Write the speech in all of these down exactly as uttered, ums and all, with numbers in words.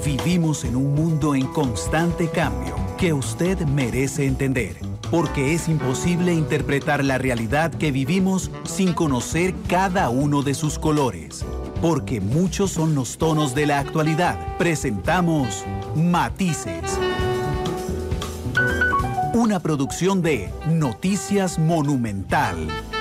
Vivimos en un mundo en constante cambio que usted merece entender, porque es imposible interpretar la realidad que vivimos sin conocer cada uno de sus colores. Porque muchos son los tonos de la actualidad. Presentamos Matices. Una producción de Noticias Monumental.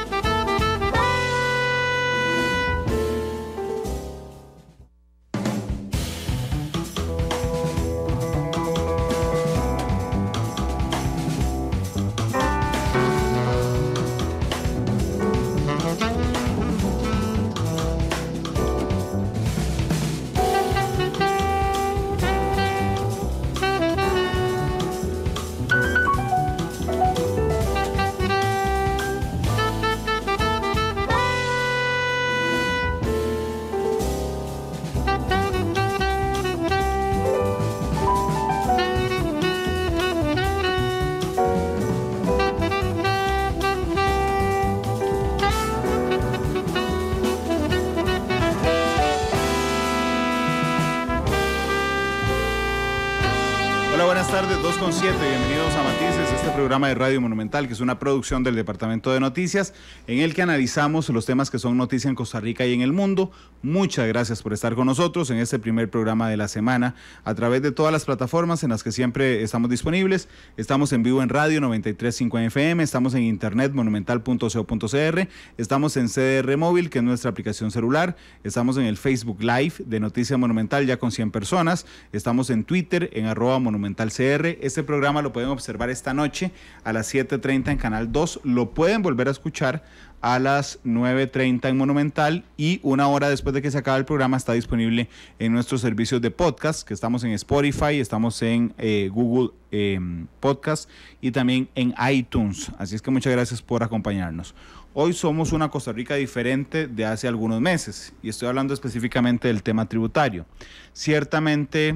Bienvenidos a Matices, este programa de Radio Monumental, que es una producción del Departamento de Noticias, en el que analizamos los temas que son noticia en Costa Rica y en el mundo. Muchas gracias por estar con nosotros en este primer programa de la semana, a través de todas las plataformas en las que siempre estamos disponibles. Estamos en vivo en radio noventa y tres punto cinco F M, estamos en internet monumental punto co punto c r, estamos en C D R Móvil, que es nuestra aplicación celular, estamos en el Facebook Live de Noticias Monumental ya con cien personas, estamos en Twitter en arroba monumentalcr. Este programa lo pueden observar esta noche a las siete treinta en Canal dos, lo pueden volver a escuchar a las nueve treinta en Monumental, y una hora después de que se acabe el programa está disponible en nuestros servicios de podcast, que estamos en Spotify, estamos en eh, Google eh, Podcast y también en iTunes. Así es que muchas gracias por acompañarnos. Hoy somos una Costa Rica diferente de hace algunos meses, y estoy hablando específicamente del tema tributario. Ciertamente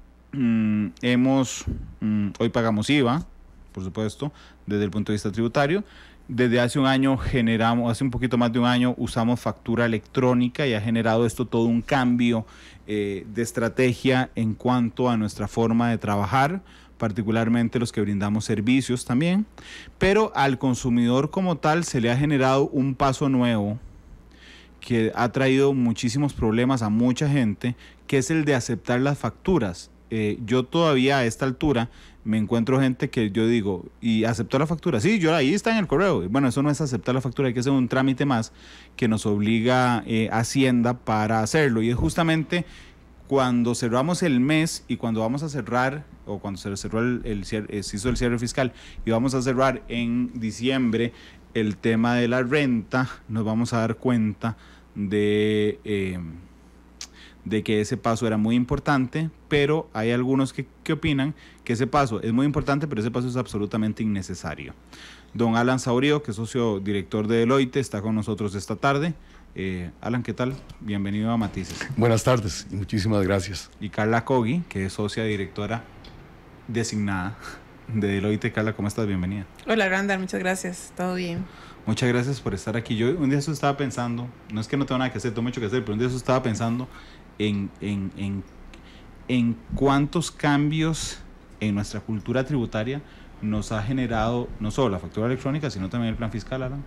mm, hemos, mm, hoy pagamos I V A, por supuesto, desde el punto de vista tributario. Desde hace un año generamos, hace un poquito más de un año usamos factura electrónica, y ha generado esto todo un cambio eh, de estrategia en cuanto a nuestra forma de trabajar, particularmente los que brindamos servicios también, pero al consumidor como tal se le ha generado un paso nuevo que ha traído muchísimos problemas a mucha gente, que es el de aceptar las facturas. Eh, yo todavía a esta altura me encuentro gente que yo digo, ¿y aceptó la factura? Sí, yo ahí está en el correo. Bueno, eso no es aceptar la factura, hay que hacer un trámite más que nos obliga eh, Hacienda para hacerlo, y es justamente cuando cerramos el mes y cuando vamos a cerrar, o cuando se cerró el, el, el se hizo el cierre fiscal y vamos a cerrar en diciembre el tema de la renta, nos vamos a dar cuenta de... Eh, de que ese paso era muy importante, pero hay algunos que, que opinan que ese paso es muy importante, pero ese paso es absolutamente innecesario. Don Alan Saurio, que es socio director de Deloitte, está con nosotros esta tarde. Eh, Alan, ¿qué tal? Bienvenido a Matices. Buenas tardes y muchísimas gracias. Y Carla Cogui, que es socia directora designada de Deloitte. Carla, ¿cómo estás? Bienvenida. Hola, Randall, muchas gracias. ¿Todo bien? Muchas gracias por estar aquí. Yo un día eso estaba pensando, no es que no tengo nada que hacer, tengo mucho que hacer, pero un día eso estaba pensando en, en, en, en cuántos cambios en nuestra cultura tributaria nos ha generado no solo la factura electrónica, sino también el plan fiscal, Alan.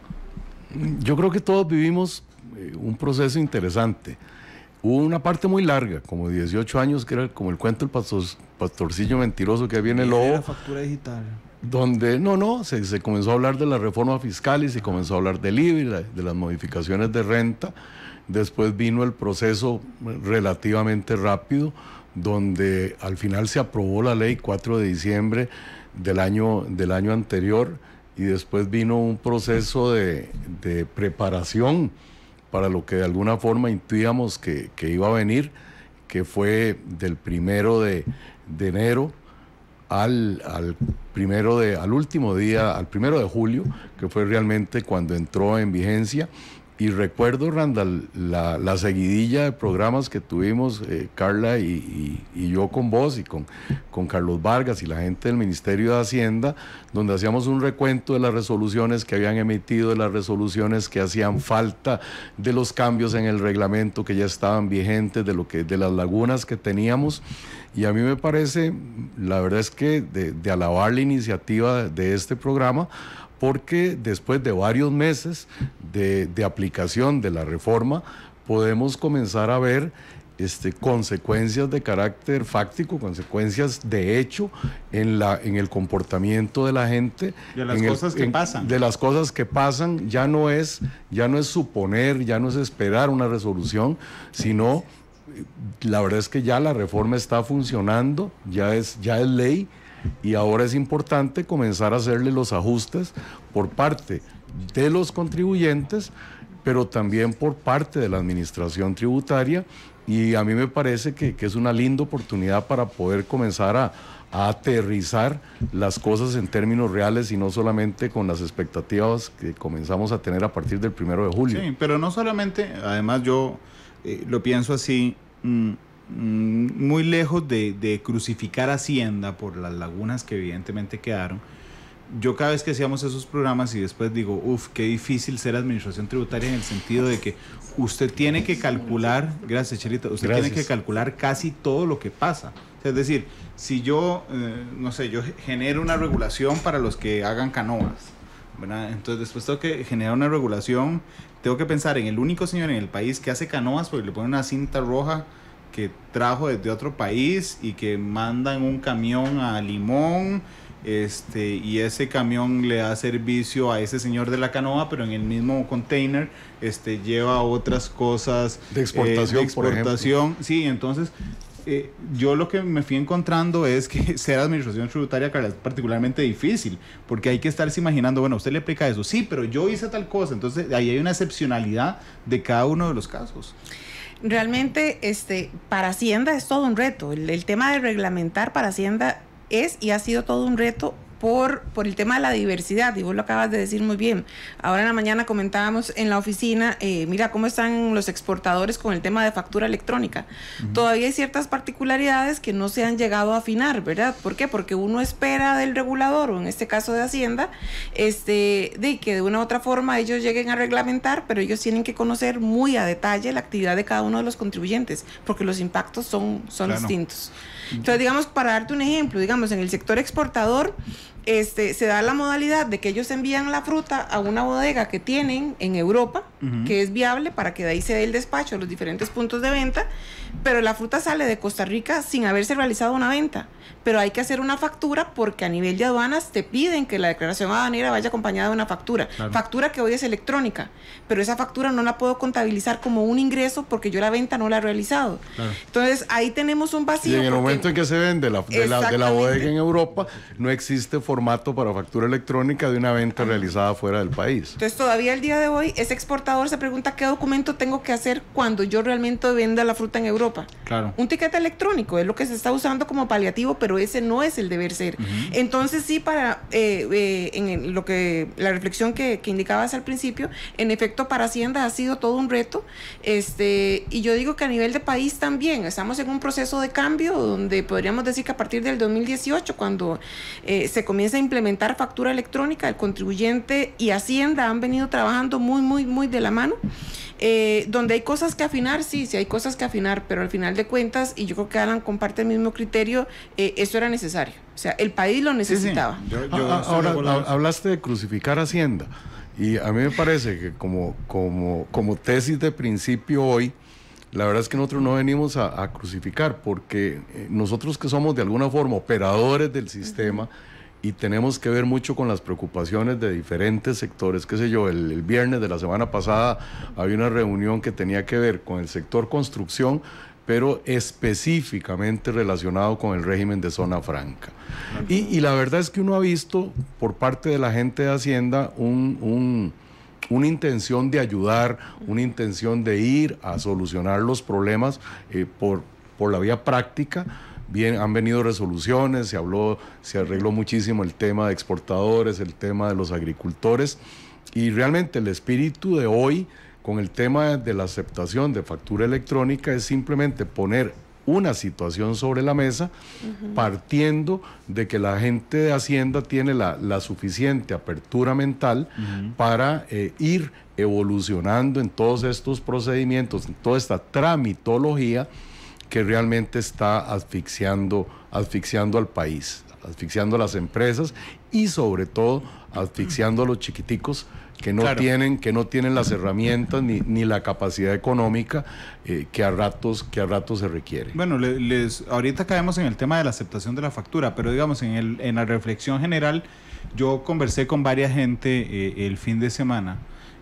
Yo creo que todos vivimos eh, un proceso interesante. Hubo una parte muy larga, como dieciocho años, que era como el cuento del pastor, pastorcillo mentiroso que viene el lobo. La factura digital. Donde, no, no, se, se comenzó a hablar de la reforma fiscal y se comenzó a hablar del I V A, de las modificaciones de renta. Después vino el proceso relativamente rápido, donde al final se aprobó la ley cuatro de diciembre del año, del año anterior, y después vino un proceso de, de preparación para lo que de alguna forma intuíamos que, que iba a venir, que fue del primero de, de enero al, al, primero de, al último día, al primero de julio, que fue realmente cuando entró en vigencia. Y recuerdo, Randall, la, la seguidilla de programas que tuvimos, eh, Carla y, y, y yo con vos y con, con Carlos Vargas y la gente del Ministerio de Hacienda, donde hacíamos un recuento de las resoluciones que habían emitido, de las resoluciones que hacían falta, de los cambios en el reglamento que ya estaban vigentes, de, lo que, de las lagunas que teníamos. Y a mí me parece, la verdad es que de, de alabar la iniciativa de, de este programa, porque después de varios meses de, de aplicación de la reforma, podemos comenzar a ver este, consecuencias de carácter fáctico, consecuencias de hecho en, la, en el comportamiento de la gente. De las en cosas el, que en, pasan. De las cosas que pasan, ya no es, ya no es suponer, ya no es esperar una resolución, sino la verdad es que ya la reforma está funcionando, ya es, ya es ley. Y ahora es importante comenzar a hacerle los ajustes por parte de los contribuyentes, pero también por parte de la administración tributaria, y a mí me parece que, que es una linda oportunidad para poder comenzar a, a aterrizar las cosas en términos reales y no solamente con las expectativas que comenzamos a tener a partir del primero de julio. Sí, pero no solamente, además yo eh, lo pienso así, mmm, muy lejos de, de crucificar Hacienda por las lagunas que evidentemente quedaron. Yo cada vez que hacíamos esos programas y después digo, uff, qué difícil ser administración tributaria, en el sentido de que usted tiene que calcular, gracias Chelita, usted Gracias. tiene que calcular casi todo lo que pasa. Es decir, si yo, eh, no sé, yo genero una regulación para los que hagan canoas, ¿verdad? Entonces después tengo que generar una regulación, tengo que pensar en el único señor en el país que hace canoas porque le pone una cinta roja que trajo desde otro país y que mandan un camión a Limón, este, y ese camión le da servicio a ese señor de la canoa, pero en el mismo container este, lleva otras cosas de exportación, eh, de exportación. Por sí, entonces eh, yo lo que me fui encontrando es que ser administración tributaria, Carla, es particularmente difícil, porque hay que estarse imaginando, bueno, usted le aplica eso, sí, pero yo hice tal cosa, entonces ahí hay una excepcionalidad de cada uno de los casos. Realmente, este, para Hacienda es todo un reto. El, el tema de reglamentar para Hacienda es y ha sido todo un reto por, por el tema de la diversidad, y vos lo acabas de decir muy bien. Ahora en la mañana comentábamos en la oficina, eh, mira cómo están los exportadores con el tema de factura electrónica. Uh-huh. Todavía hay ciertas particularidades que no se han llegado a afinar, ¿verdad? ¿Por qué? Porque uno espera del regulador, o en este caso de Hacienda, este, de que de una u otra forma ellos lleguen a reglamentar, pero ellos tienen que conocer muy a detalle la actividad de cada uno de los contribuyentes, porque los impactos son, son claro. distintos. Entonces, digamos, para darte un ejemplo, digamos, en el sector exportador, este, se da la modalidad de que ellos envían la fruta a una bodega que tienen en Europa, uh-huh. que es viable para que de ahí se dé el despacho a los diferentes puntos de venta, pero la fruta sale de Costa Rica sin haberse realizado una venta, pero hay que hacer una factura porque a nivel de aduanas te piden que la declaración aduanera vaya acompañada de una factura, claro. factura que hoy es electrónica, pero esa factura no la puedo contabilizar como un ingreso porque yo la venta no la he realizado. Claro. Entonces ahí tenemos un vacío. Y en el porque, momento en que se vende la, de, la, de la bodega en Europa, no existe formato para factura electrónica de una venta ah. realizada fuera del país. Entonces todavía el día de hoy ese exportador se pregunta qué documento tengo que hacer cuando yo realmente venda la fruta en Europa. Claro. Un tiquete electrónico es lo que se está usando como paliativo, pero ese no es el deber ser. Uh-huh. Entonces sí, para eh, eh, en lo que la reflexión que, que indicabas al principio, en efecto para Hacienda ha sido todo un reto, este, y yo digo que a nivel de país también estamos en un proceso de cambio donde podríamos decir que a partir del dos mil dieciocho, cuando eh, se comienza a implementar factura electrónica, el contribuyente y Hacienda han venido trabajando muy, muy, muy de la mano. Eh, donde hay cosas que afinar, sí, sí hay cosas que afinar, pero al final de cuentas, y yo creo que Alan comparte el mismo criterio, eh, eso era necesario, o sea, el país lo necesitaba. Sí, sí. Yo, yo ah, ahora, hablaste de crucificar Hacienda, y a mí me parece que como, como, como tesis de principio hoy, la verdad es que nosotros no venimos a, a crucificar, porque eh, nosotros que somos de alguna forma operadores del sistema, uh-huh. y tenemos que ver mucho con las preocupaciones de diferentes sectores, qué sé yo, el, el viernes de la semana pasada había una reunión que tenía que ver con el sector construcción, pero específicamente relacionado con el régimen de zona franca. Y, y la verdad es que uno ha visto por parte de la gente de Hacienda un, un, una intención de ayudar, una intención de ir a solucionar los problemas eh, por, por la vía práctica. Bien, han venido resoluciones, se habló, se arregló muchísimo el tema de exportadores, el tema de los agricultores, y realmente el espíritu de hoy con el tema de la aceptación de factura electrónica es simplemente poner una situación sobre la mesa, uh-huh. partiendo de que la gente de Hacienda tiene la, la suficiente apertura mental uh-huh. para eh, ir evolucionando en todos estos procedimientos, en toda esta tramitología que realmente está asfixiando, asfixiando al país, asfixiando a las empresas y sobre todo asfixiando a los chiquiticos que no, claro. tienen, que no tienen las herramientas ni, ni la capacidad económica eh, que, a ratos, que a ratos se requiere. Bueno, les, les, ahorita caemos en el tema de la aceptación de la factura, pero digamos en, el, en la reflexión general, yo conversé con varias gente eh, el fin de semana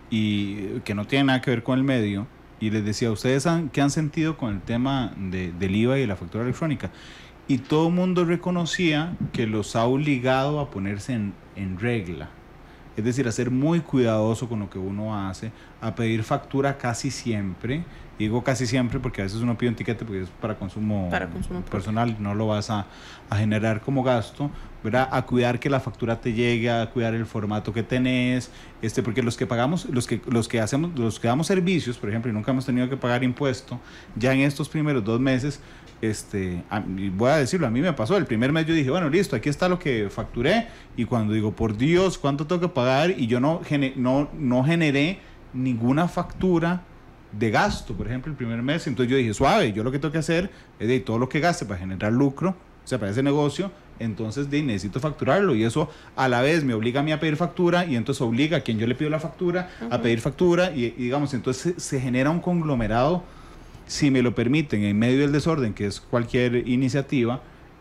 y que no tiene nada que ver con el medio y les decía, ¿ustedes han, qué han sentido con el tema de, del I V A y de la factura electrónica? Y todo el mundo reconocía que los ha obligado a ponerse en, en regla. Es decir, a ser muy cuidadoso con lo que uno hace, a pedir factura casi siempre. Digo casi siempre porque a veces uno pide un tiquete porque es para consumo, para consumo personal, no lo vas a, a generar como gasto, ¿verdad? A cuidar que la factura te llegue, a cuidar el formato que tenés, este, porque los que pagamos, los que, los que hacemos, los que damos servicios, por ejemplo, y nunca hemos tenido que pagar impuesto, ya en estos primeros dos meses, este, a, voy a decirlo, a mí me pasó, el primer mes yo dije, bueno, listo, aquí está lo que facturé, y cuando digo, por Dios, ¿cuánto tengo que pagar? Y yo no, no, no generé ninguna factura de gasto, por ejemplo, el primer mes. Entonces yo dije, suave, yo lo que tengo que hacer es de todo lo que gaste para generar lucro, o sea, para ese negocio, entonces de, necesito facturarlo, y eso a la vez me obliga a mí a pedir factura, y entonces obliga a quien yo le pido la factura uh-huh. a pedir factura, y, y digamos, entonces se, se genera un conglomerado, si me lo permiten, en medio del desorden, que es cualquier iniciativa,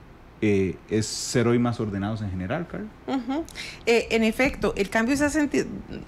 eh, es cero y más ordenados en general, Carlos. Uh-huh. Eh, en efecto, el cambio se ha sentido...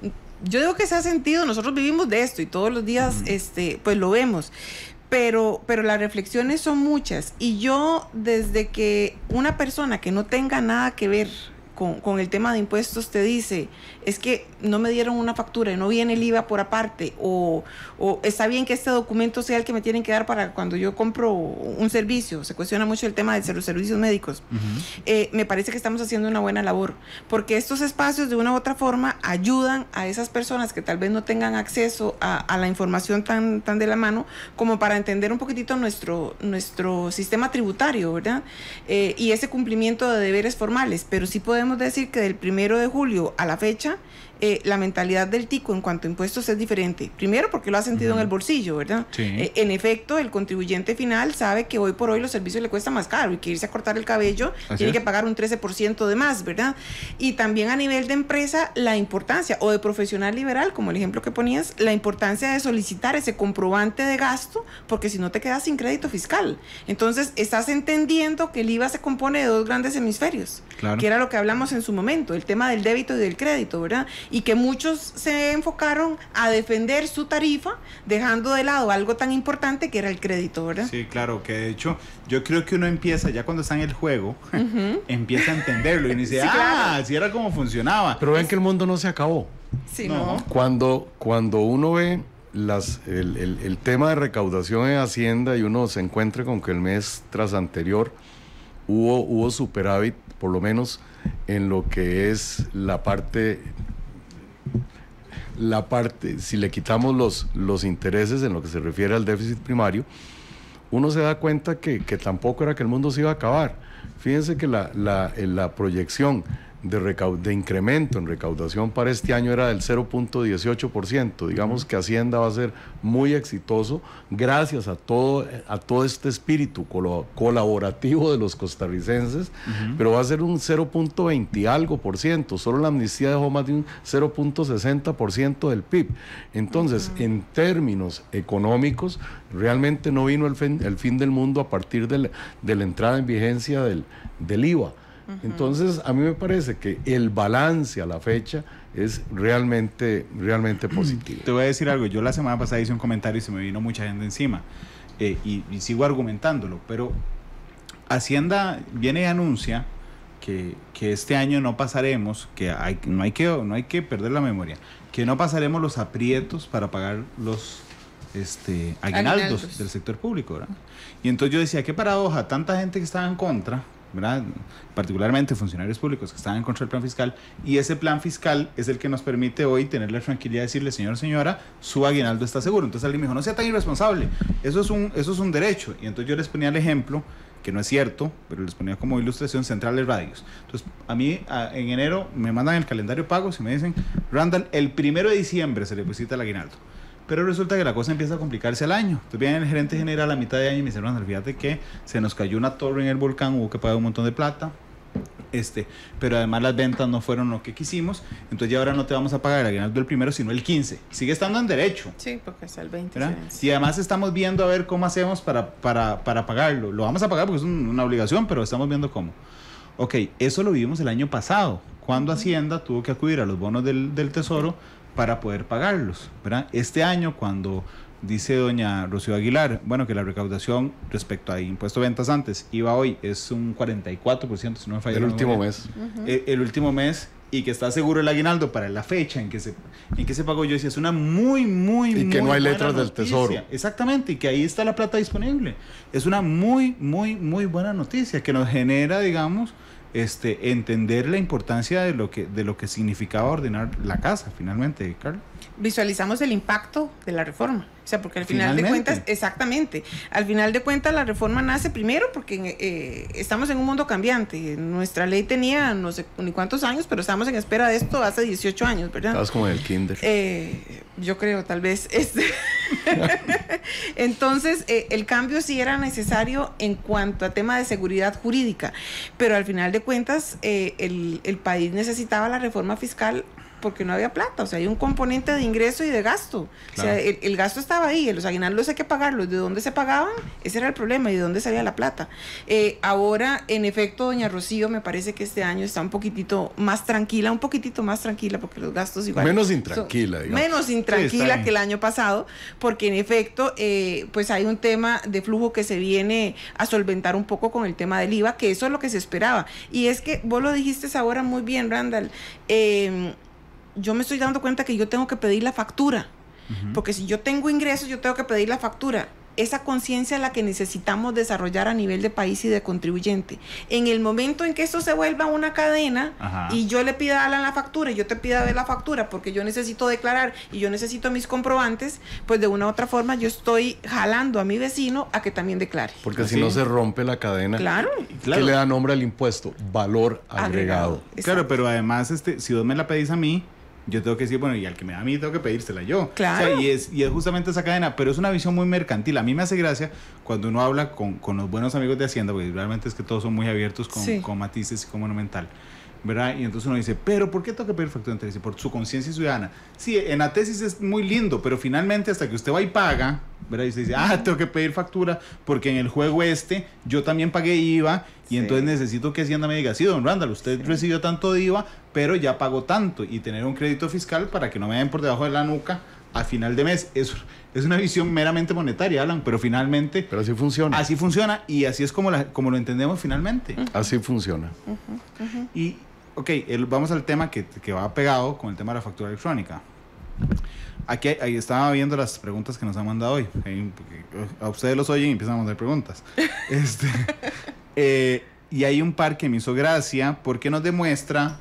Yo digo que se ha sentido, nosotros vivimos de esto y todos los días uh-huh. este, pues lo vemos, pero, pero las reflexiones son muchas, y yo desde que una persona que no tenga nada que ver con, con el tema de impuestos te dice, es que no me dieron una factura y no viene el I V A por aparte, o, o está bien que este documento sea el que me tienen que dar para cuando yo compro un servicio, se cuestiona mucho el tema de los servicios médicos, uh-huh. eh, me parece que estamos haciendo una buena labor, porque estos espacios de una u otra forma ayudan a esas personas que tal vez no tengan acceso a, a la información tan, tan de la mano, como para entender un poquitito nuestro, nuestro sistema tributario, ¿verdad? Eh, y ese cumplimiento de deberes formales, pero sí podemos decir que del primero de julio a la fecha, Eh, la mentalidad del tico en cuanto a impuestos es diferente. Primero porque lo ha sentido uh-huh. en el bolsillo, ¿verdad? Sí. Eh, en efecto, el contribuyente final sabe que hoy por hoy los servicios le cuestan más caro y que irse a cortar el cabello Así tiene es. que pagar un trece por ciento de más, ¿verdad? Y también a nivel de empresa, la importancia, o de profesional liberal, como el ejemplo que ponías, la importancia de solicitar ese comprobante de gasto, porque si no te quedas sin crédito fiscal. Entonces, estás entendiendo que el I V A se compone de dos grandes hemisferios, claro. que era lo que hablamos en su momento, el tema del débito y del crédito, ¿verdad? Y que muchos se enfocaron a defender su tarifa, dejando de lado algo tan importante que era el crédito, ¿verdad? Sí, claro, que de hecho yo creo que uno empieza, ya cuando está en el juego, uh-huh. empieza a entenderlo y dice, sí, ah, claro. así era como funcionaba. Pero ven que el mundo no se acabó. Sí, no. ¿no? Cuando, cuando uno ve las, el, el, el tema de recaudación en Hacienda y uno se encuentra con que el mes tras anterior hubo, hubo superávit, por lo menos en lo que es la parte... la parte, si le quitamos los, los intereses en lo que se refiere al déficit primario, uno se da cuenta que, que tampoco era que el mundo se iba a acabar. Fíjense que la, la, la proyección de, recaud- de incremento en recaudación para este año era del cero punto dieciocho por ciento. Digamos uh-huh. que Hacienda va a ser muy exitoso gracias a todo, a todo este espíritu colo- colaborativo de los costarricenses, uh-huh. pero va a ser un cero punto veinte y algo por ciento. Solo la amnistía dejó más de un cero punto sesenta por ciento del P I B. Entonces, uh-huh. en términos económicos, realmente no vino el fin, el fin del mundo a partir de la, de la entrada en vigencia del, del I V A. Uh-huh. Entonces, a mí me parece que el balance a la fecha es realmente, realmente positivo. Te voy a decir algo, yo la semana pasada hice un comentario y se me vino mucha gente encima, eh, y, y sigo argumentándolo, pero Hacienda viene y anuncia que, que este año no pasaremos, que hay, no, hay que no hay que perder la memoria, que no pasaremos los aprietos para pagar los este, aguinaldos, aguinaldos del sector público, ¿verdad? Y entonces yo decía, qué paradoja, tanta gente que estaba en contra, ¿verdad? Particularmente funcionarios públicos que están en contra del plan fiscal, y ese plan fiscal es el que nos permite hoy tener la tranquilidad de decirle, señor, señora, su aguinaldo está seguro. Entonces alguien me dijo, no sea tan irresponsable, eso es un, eso es un derecho. Y entonces yo les ponía el ejemplo, que no es cierto, pero les ponía como ilustración, Centrales Radios. Entonces, a mí a, en enero me mandan el calendario pagos y me dicen, Randall, el primero de diciembre se le deposita el aguinaldo. Pero resulta que la cosa empieza a complicarse al año. Entonces viene el gerente general a mitad de año y me dice, Randall, fíjate que se nos cayó una torre en el volcán, hubo que pagar un montón de plata. Este, pero además las ventas no fueron lo que quisimos, entonces ya ahora no te vamos a pagar el aguinaldo el primero, sino el quince. Sigue estando en derecho. Sí, porque es el veinte. Y además estamos viendo a ver cómo hacemos para, para, para pagarlo. Lo vamos a pagar porque es un, una obligación, pero estamos viendo cómo. Ok, eso lo vimos el año pasado, cuando uh-huh. Hacienda tuvo que acudir a los bonos del, del Tesoro para poder pagarlos, ¿verdad? Este año, cuando dice doña Rocío Aguilar, bueno, que la recaudación respecto a impuesto de ventas antes, I V A hoy es un cuarenta y cuatro por ciento, si no me falla. El último mes. Uh-huh. El, el último mes, y que está seguro el aguinaldo para la fecha en que se, en que se pagó. Yo decía, es una muy, muy, y muy que no hay buena letras del noticia. Tesoro. Exactamente, y que ahí está la plata disponible. Es una muy, muy, muy buena noticia que nos genera, digamos, este, entender la importancia de lo que, de lo que significaba ordenar la casa, finalmente, Carla. Visualizamos el impacto de la reforma. O sea, porque al final Finalmente. de cuentas, exactamente, al final de cuentas la reforma nace primero porque eh, estamos en un mundo cambiante. Nuestra ley tenía no sé ni cuántos años, pero estamos en espera de esto hace dieciocho años, ¿verdad? Estabas como en el kinder. Eh, yo creo, tal vez. Este Entonces, eh, el cambio sí era necesario en cuanto a tema de seguridad jurídica, pero al final de cuentas, eh, el, el país necesitaba la reforma fiscal porque no había plata. O sea, hay un componente de ingreso y de gasto. Claro. O sea, el, el gasto estaba ahí, los aguinaldos hay que pagarlos. ¿De dónde se pagaban? Ese era el problema, y de dónde salía la plata. Eh, ahora, en efecto, doña Rocío, me parece que este año está un poquitito más tranquila, un poquitito más tranquila, porque los gastos igual... Menos intranquila, son, digamos. Menos intranquila sí, que el año pasado, porque en efecto, eh, pues hay un tema de flujo que se viene a solventar un poco con el tema del I V A, que eso es lo que se esperaba. Y es que, vos lo dijiste ahora muy bien, Randall, eh, yo me estoy dando cuenta que yo tengo que pedir la factura, uh-huh. porque si yo tengo ingresos, yo tengo que pedir la factura. Esa conciencia es la que necesitamos desarrollar a nivel de país y de contribuyente. En el momento en que esto se vuelva una cadena, ajá. y yo le pida a Alan la factura y yo te pida ver la factura porque yo necesito declarar y yo necesito mis comprobantes, pues de una u otra forma yo estoy jalando a mi vecino a que también declare. Porque ¿sí? Si no se rompe la cadena, claro, claro. ¿Qué le da nombre al impuesto? Valor agregado. agregado. Claro, pero además, este, si vos me la pedís a mí, yo tengo que decir, bueno, y al que me da a mí tengo que pedírsela yo. Claro. O sea, y, es, y es justamente esa cadena, pero es una visión muy mercantil. A mí me hace gracia cuando uno habla con, con los buenos amigos de Hacienda, porque realmente es que todos son muy abiertos con, sí. con matices y con Monumental, ¿verdad? Y entonces uno dice, pero ¿por qué tengo que pedir factura? Entonces, por su conciencia ciudadana. Sí, en la tesis es muy lindo, pero finalmente hasta que usted va y paga, ¿verdad? Y usted dice, ah, tengo que pedir factura porque en el juego este yo también pagué I V A y sí. entonces necesito que Hacienda me diga, sí, don Randall, usted sí. recibió tanto de I V A, pero ya pagó tanto, y tener un crédito fiscal para que no me den por debajo de la nuca a final de mes. Es, es una visión meramente monetaria, Alan, pero finalmente... Pero así funciona. Así funciona, y así es como, la, como lo entendemos finalmente. Uh-huh. Así funciona. Uh-huh. Uh-huh. Y, ok, el, vamos al tema que, que va pegado con el tema de la factura electrónica. Aquí ahí estaba viendo las preguntas que nos han mandado hoy. A ustedes los oyen y empiezan a mandar preguntas. este, eh, y hay un par que me hizo gracia porque nos demuestra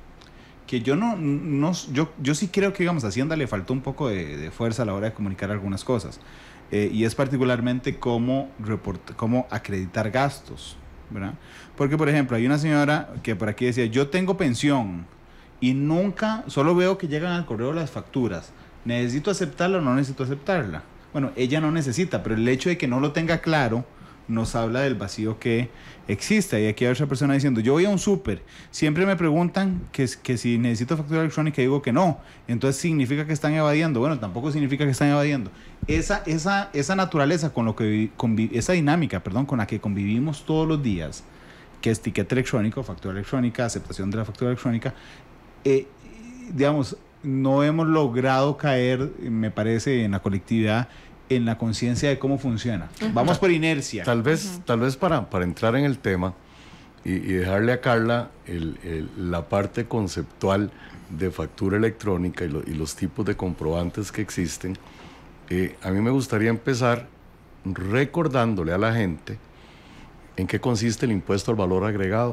que yo no, no yo, yo sí creo que, digamos, a Hacienda le faltó un poco de, de fuerza a la hora de comunicar algunas cosas. Eh, y es particularmente cómo, report, cómo acreditar gastos, ¿verdad? Porque, por ejemplo, hay una señora que por aquí decía, yo tengo pensión y nunca, solo veo que llegan al correo las facturas. ¿Necesito aceptarla o no necesito aceptarla? Bueno, ella no necesita, pero el hecho de que no lo tenga claro nos habla del vacío que existe. Y aquí hay otra persona diciendo, yo voy a un súper, siempre me preguntan que, que si necesito factura electrónica y digo que no, entonces significa que están evadiendo. Bueno, tampoco significa que están evadiendo. Esa, esa, esa naturaleza, con lo que conviv- esa dinámica, perdón, con la que convivimos todos los días, que es tiquete electrónico, factura electrónica, aceptación de la factura electrónica, eh, digamos, no hemos logrado caer, me parece, en la colectividad, en la conciencia de cómo funciona. Uh-huh. Vamos por inercia. Tal vez, uh-huh. tal vez para, para entrar en el tema y, y dejarle a Carla el, el, la parte conceptual de factura electrónica y, lo, y los tipos de comprobantes que existen, eh, a mí me gustaría empezar recordándole a la gente ¿En qué consiste el impuesto al valor agregado?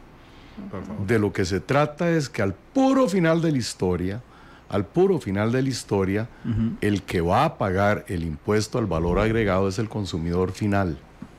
De lo que se trata es que al puro final de la historia, al puro final de la historia, uh-huh. el que va a pagar el impuesto al valor agregado es el consumidor final.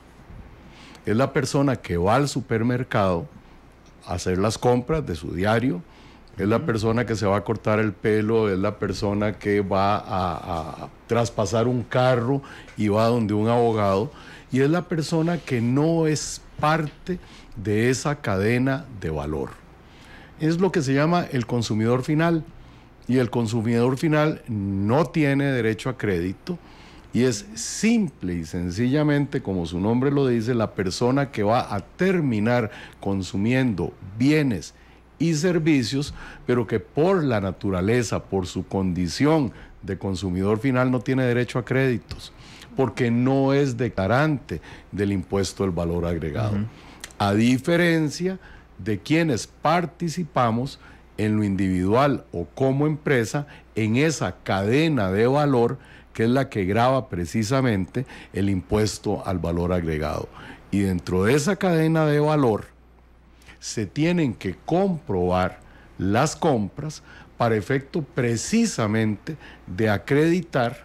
Es la persona que va al supermercado a hacer las compras de su diario, es la persona que se va a cortar el pelo, es la persona que va a, a traspasar un carro y va donde un abogado, y es la persona que no es parte de esa cadena de valor. Es lo que se llama el consumidor final, y el consumidor final no tiene derecho a crédito, y es simple y sencillamente, como su nombre lo dice, la persona que va a terminar consumiendo bienes y servicios, pero que por la naturaleza, por su condición de consumidor final, no tiene derecho a créditos, porque no es declarante del impuesto del valor agregado. Uh-huh. A diferencia de quienes participamos en lo individual o como empresa en esa cadena de valor que es la que grava precisamente el impuesto al valor agregado. Y dentro de esa cadena de valor se tienen que comprobar las compras para efecto precisamente de acreditar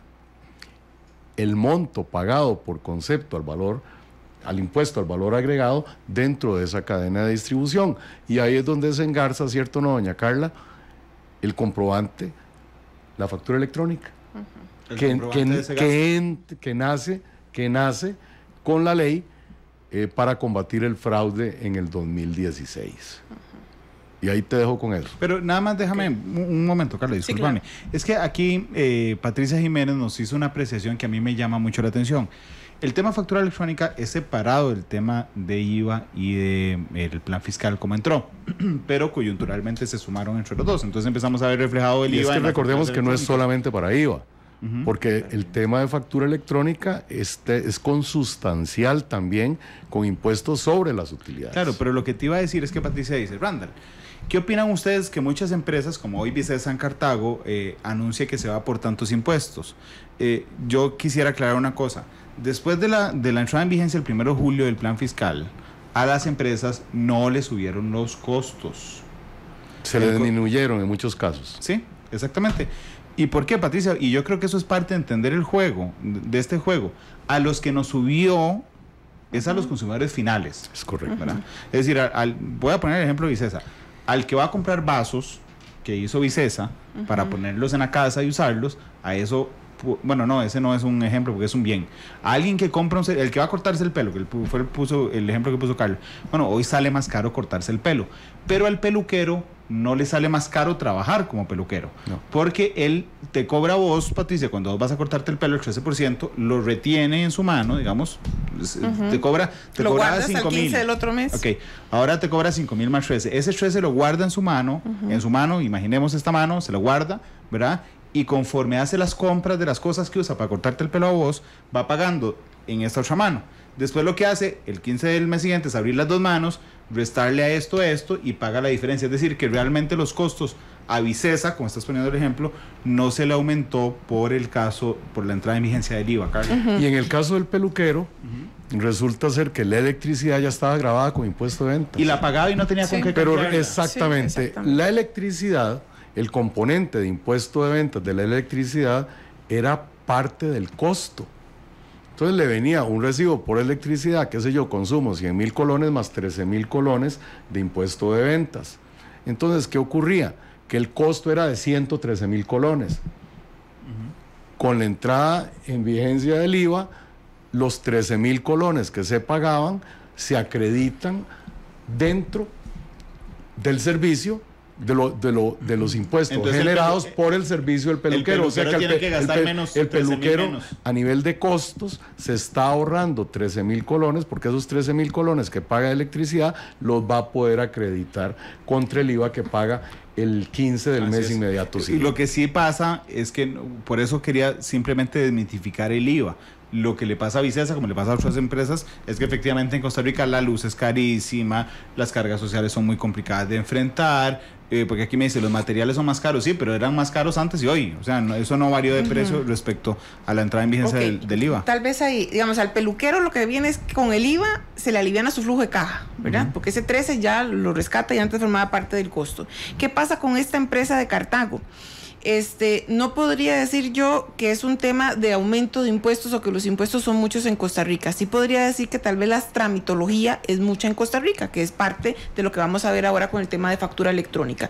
el monto pagado por concepto al valor, al impuesto al valor agregado dentro de esa cadena de distribución. Y ahí es donde se engarza, ¿cierto no, doña Carla? El comprobante, la factura electrónica, uh-huh. que, que, que, en, que, nace, que nace con la ley eh, para combatir el fraude en el dos mil dieciséis. Uh-huh. Y ahí te dejo con eso. Pero nada más déjame okay. un, un momento, Carla, discúlpame. Sí, claro. Es que aquí eh, Patricia Jiménez nos hizo una apreciación que a mí me llama mucho la atención. El tema factura electrónica es separado del tema de I V A y del plan fiscal como entró, pero coyunturalmente se sumaron entre los dos. Entonces empezamos a ver reflejado el y I V A. Es que recordemos que no es solamente para I V A, uh-huh. porque el tema de factura electrónica este, es consustancial también con impuestos sobre las utilidades. Claro, pero lo que te iba a decir es que Patricia dice, Randall, ¿qué opinan ustedes que muchas empresas, como hoy Vicesa en Cartago, eh, anuncia que se va por tantos impuestos? Eh, yo quisiera aclarar una cosa. Después de la, de la entrada en vigencia el primero de julio del plan fiscal, a las empresas no les subieron los costos. Se le disminuyeron en muchos casos. Sí, exactamente. ¿Y por qué, Patricia? Y yo creo que eso es parte de entender el juego, de este juego. A los que nos subió es a los consumidores finales. Es correcto. ¿Verdad? Es decir, al, al, voy a poner el ejemplo de Vicesa. Al que va a comprar vasos que hizo Vicesa uh-huh. para ponerlos en la casa y usarlos, a eso, bueno, no, ese no es un ejemplo porque es un bien. A alguien que compra, un, el que va a cortarse el pelo, que fue el, puso, el ejemplo que puso Carlos, bueno, hoy sale más caro cortarse el pelo, pero al peluquero no le sale más caro trabajar como peluquero, no. porque él te cobra a vos, Patricia, cuando vos vas a cortarte el pelo el trece por ciento, lo retiene en su mano, digamos, uh-huh. te cobra te lo cobra guardas al quince del otro mes. Ok, ahora te cobra cinco mil más trece. Ese trece lo guarda en su mano, uh-huh. en su mano, imaginemos esta mano, se lo guarda, ¿verdad? Y conforme hace las compras de las cosas que usa para cortarte el pelo a vos, va pagando en esta otra mano. Después lo que hace el quince del mes siguiente es abrir las dos manos, restarle a esto esto y paga la diferencia. Es decir, que realmente los costos a Vicesa, como estás poniendo el ejemplo, no se le aumentó por el caso, por la entrada en vigencia del I V A, Carlos. Uh-huh. Y en el caso del peluquero, uh-huh. resulta ser que la electricidad ya estaba grabada con impuesto de venta. Y la pagaba y no tenía sí. con qué Pero cambiarla. exactamente, sí, exactamente, la electricidad, el componente de impuesto de ventas de la electricidad era parte del costo. Entonces le venía un recibo por electricidad, qué sé yo, consumo cien mil colones más trece mil colones de impuesto de ventas. Entonces, ¿qué ocurría? Que el costo era de ciento trece mil colones. Uh-huh. Con la entrada en vigencia del I V A, los trece mil colones que se pagaban se acreditan dentro del servicio de, lo, de, lo, de los impuestos entonces, generados el, por el servicio del peluquero. El peluquero o sea que tiene el, que gastar el, menos, el peluquero menos. A nivel de costos se está ahorrando trece mil colones porque esos trece mil colones que paga de electricidad los va a poder acreditar contra el I V A que paga el quince del Así mes es. Inmediato. Y lo que sí pasa es que por eso quería simplemente desmitificar el I V A. Lo que le pasa a Vicesa, como le pasa a otras empresas, es que efectivamente en Costa Rica la luz es carísima, las cargas sociales son muy complicadas de enfrentar, eh, porque aquí me dice, los materiales son más caros, sí, pero eran más caros antes y hoy, o sea, no, eso no varió de precio uh-huh. respecto a la entrada en vigencia okay. del, del I V A. Tal vez ahí, digamos, al peluquero lo que viene es que con el I V A se le aliviana su flujo de caja, ¿verdad? Uh-huh. Porque ese trece ya lo rescata y antes formaba parte del costo. ¿Qué pasa con esta empresa de Cartago? Este, no podría decir yo que es un tema de aumento de impuestos o que los impuestos son muchos en Costa Rica. Sí podría decir que tal vez la tramitología es mucha en Costa Rica, que es parte de lo que vamos a ver ahora con el tema de factura electrónica.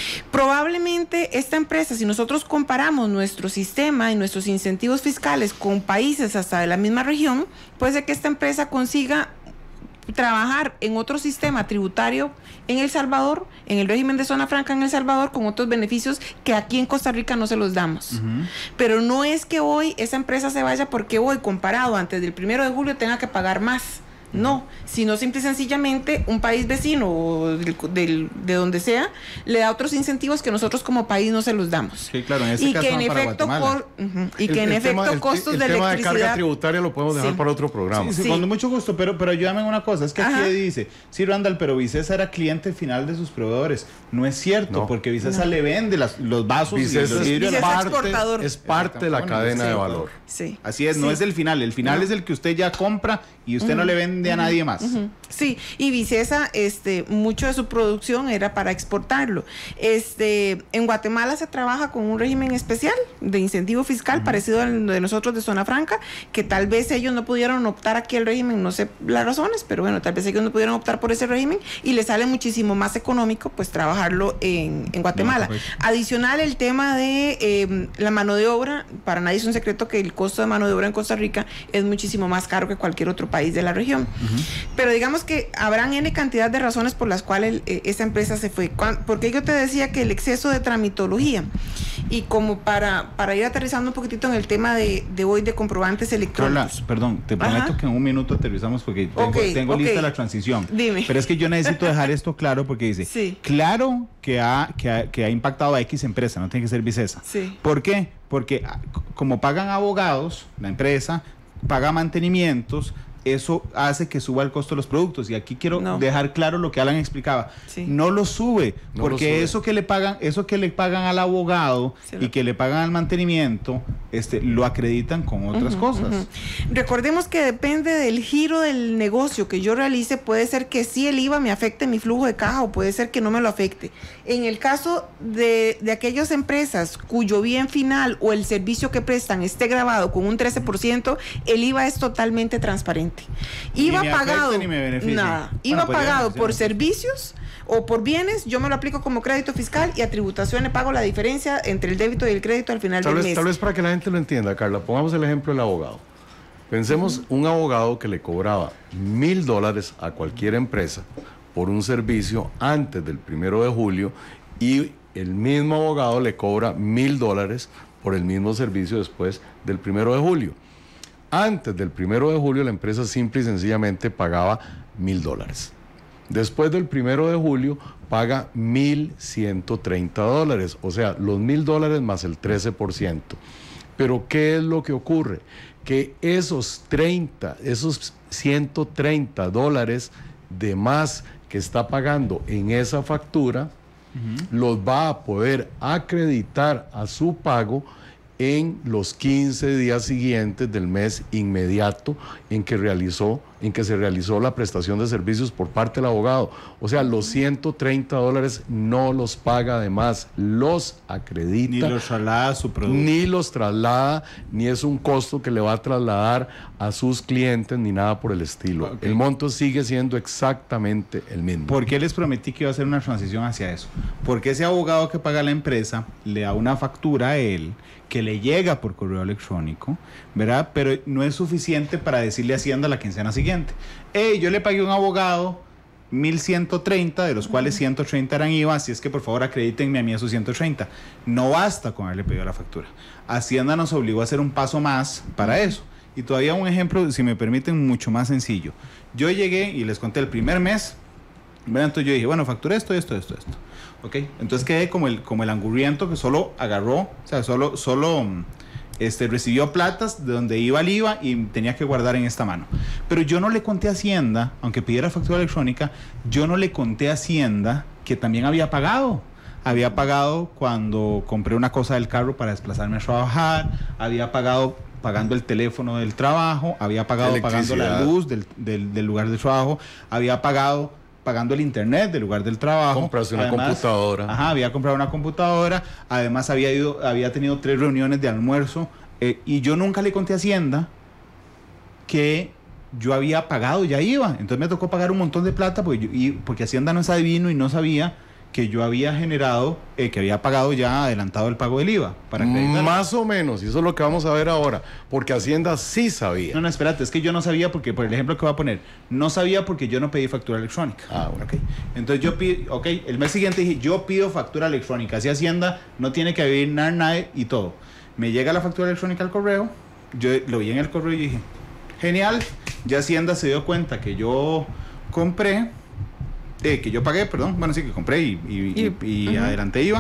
Probablemente esta empresa, si nosotros comparamos nuestro sistema y nuestros incentivos fiscales con países hasta de la misma región, puede ser que esta empresa consiga trabajar en otro sistema tributario en El Salvador, en el régimen de zona franca en El Salvador, con otros beneficios que aquí en Costa Rica no se los damos. Uh-huh. Pero no es que hoy esa empresa se vaya porque hoy, comparado antes del primero de julio, tenga que pagar más. No, sino simple y sencillamente un país vecino o del, del, de donde sea le da otros incentivos que nosotros como país no se los damos. Sí, claro, en ese y caso que en para efecto por, uh-huh, y el, que en efecto tema, costos el, de el tema electricidad. de carga tributaria lo podemos dejar sí. para otro programa. Sí, sí, sí. Con mucho gusto, pero pero ayúdame en una cosa, es que Ajá. aquí dice, sí, Randall, pero Vicesa era cliente final de sus proveedores. No es cierto, no. porque Vicesa no. le vende las, los vasos Vicesa y los vidrios. Es parte, es parte de la cadena sí, de valor. Sí. Así es, sí. no es el final, el final no. es el que usted ya compra y usted uh-huh. no le vende uh-huh. a nadie más. Uh-huh. Sí, y Vicesa, este, mucho de su producción era para exportarlo. Este, en Guatemala se trabaja con un régimen especial de incentivo fiscal uh-huh. parecido al de nosotros de Zona Franca, que tal vez ellos no pudieron optar aquí al régimen, no sé las razones, pero bueno, tal vez ellos no pudieron optar por ese régimen y les sale muchísimo más económico pues trabajarlo en, en Guatemala. No, Adicional, el tema de eh, la mano de obra, para nadie es un secreto que el costo de mano de obra en Costa Rica es muchísimo más caro que cualquier otro país de la región. Uh-huh. Pero digamos que habrán N cantidad de razones por las cuales eh, esa empresa se fue. Porque yo te decía que el exceso de tramitología, y como para, para ir aterrizando un poquitito en el tema de, de hoy de comprobantes electrónicos. Carla, perdón, te prometo Ajá. que en un minuto aterrizamos porque tengo, okay, tengo okay. lista la transición. Dime. Pero es que yo necesito dejar esto claro porque dice, sí. claro que ha, que, ha, que ha impactado a X empresa, no tiene que ser Vicesa. Sí. ¿Por qué? Porque como pagan abogados, la empresa paga mantenimientos, eso hace que suba el costo de los productos. Y aquí quiero no. dejar claro lo que Alan explicaba. Sí. No lo sube, no porque lo sube. eso que le pagan, eso que le pagan al abogado sí, y lo... que le pagan al mantenimiento, este, lo acreditan con otras uh-huh, cosas. Uh-huh. Recordemos que depende del giro del negocio que yo realice, puede ser que sí el I V A me afecte mi flujo de caja o puede ser que no me lo afecte. En el caso de, de aquellas empresas cuyo bien final o el servicio que prestan esté grabado con un trece por ciento, el I V A es totalmente transparente. I V A pagado, nada, I V A bueno, pagado por servicios o por bienes, yo me lo aplico como crédito fiscal y a tributaciones pago la diferencia entre el débito y el crédito al final tal del vez, mes. Tal vez para que la gente lo entienda, Carla, pongamos el ejemplo del abogado. Pensemos uh-huh. un abogado que le cobraba mil dólares a cualquier empresa por un servicio antes del primero de julio y el mismo abogado le cobra mil dólares por el mismo servicio después del primero de julio. Antes del primero de julio la empresa simple y sencillamente pagaba mil dólares. Después del primero de julio paga mil ciento treinta dólares, o sea, los mil dólares más el trece por ciento. Pero ¿qué es lo que ocurre? Que esos treinta, esos ciento treinta dólares de más que está pagando en esa factura, uh-huh. los va a poder acreditar a su pago en los quince días siguientes del mes inmediato en que realizó, en que se realizó la prestación de servicios por parte del abogado. O sea, los ciento treinta dólares no los paga además, los acredita. Ni los traslada a su producto. Ni los traslada, ni es un costo que le va a trasladar a sus clientes, ni nada por el estilo. Okay. El monto sigue siendo exactamente el mismo. ¿Por qué les prometí que iba a hacer una transición hacia eso? Porque ese abogado que paga la empresa le da una factura a él que le llega por correo electrónico, ¿verdad? Pero no es suficiente para decirle a Hacienda la quincena siguiente. Hey, yo le pagué a un abogado mil ciento treinta, de los uh-huh. cuales ciento treinta eran I V A, así es que por favor acredítenme a mí esos ciento treinta. No basta con haberle pedido la factura. Hacienda nos obligó a hacer un paso más para eso. Y todavía un ejemplo, si me permiten, mucho más sencillo. Yo llegué y les conté el primer mes, ¿verdad? Entonces yo dije, bueno, facturé esto, esto, esto, esto. ¿Ok? Entonces quedé como el, como el angurriento que solo agarró, o sea, solo, solo este, recibió platas de donde iba el I V A y tenía que guardar en esta mano. Pero yo no le conté a Hacienda, aunque pidiera factura electrónica, yo no le conté a Hacienda que también había pagado. Había pagado cuando compré una cosa del carro para desplazarme a trabajar, había pagado pagando el teléfono del trabajo, había pagado pagando la luz del, del, del lugar de trabajo, había pagado pagando el internet del lugar del trabajo. Compraste una además, computadora. Ajá, había comprado una computadora, además había ido, había tenido tres reuniones de almuerzo, eh, y yo nunca le conté a Hacienda que yo había pagado ya I V A. Entonces me tocó pagar un montón de plata porque, yo, y, porque Hacienda no es adivino y no sabía que yo había generado, eh, que había pagado ya adelantado el pago del I V A para acreditar. Más o menos, y eso es lo que vamos a ver ahora, porque Hacienda sí sabía. No, no, espérate, es que yo no sabía porque, por el ejemplo que voy a poner, no sabía porque yo no pedí factura electrónica. Ah, bueno. Okay. Entonces yo pido, ok, el mes siguiente dije, yo pido factura electrónica, así Hacienda no tiene que abrir nada, nada y todo. Me llega la factura electrónica al correo, yo lo vi en el correo y dije, genial, ya Hacienda se dio cuenta que yo compré, Eh, que yo pagué, perdón, bueno, sí que compré y, y, y, y uh-huh. adelanté I V A.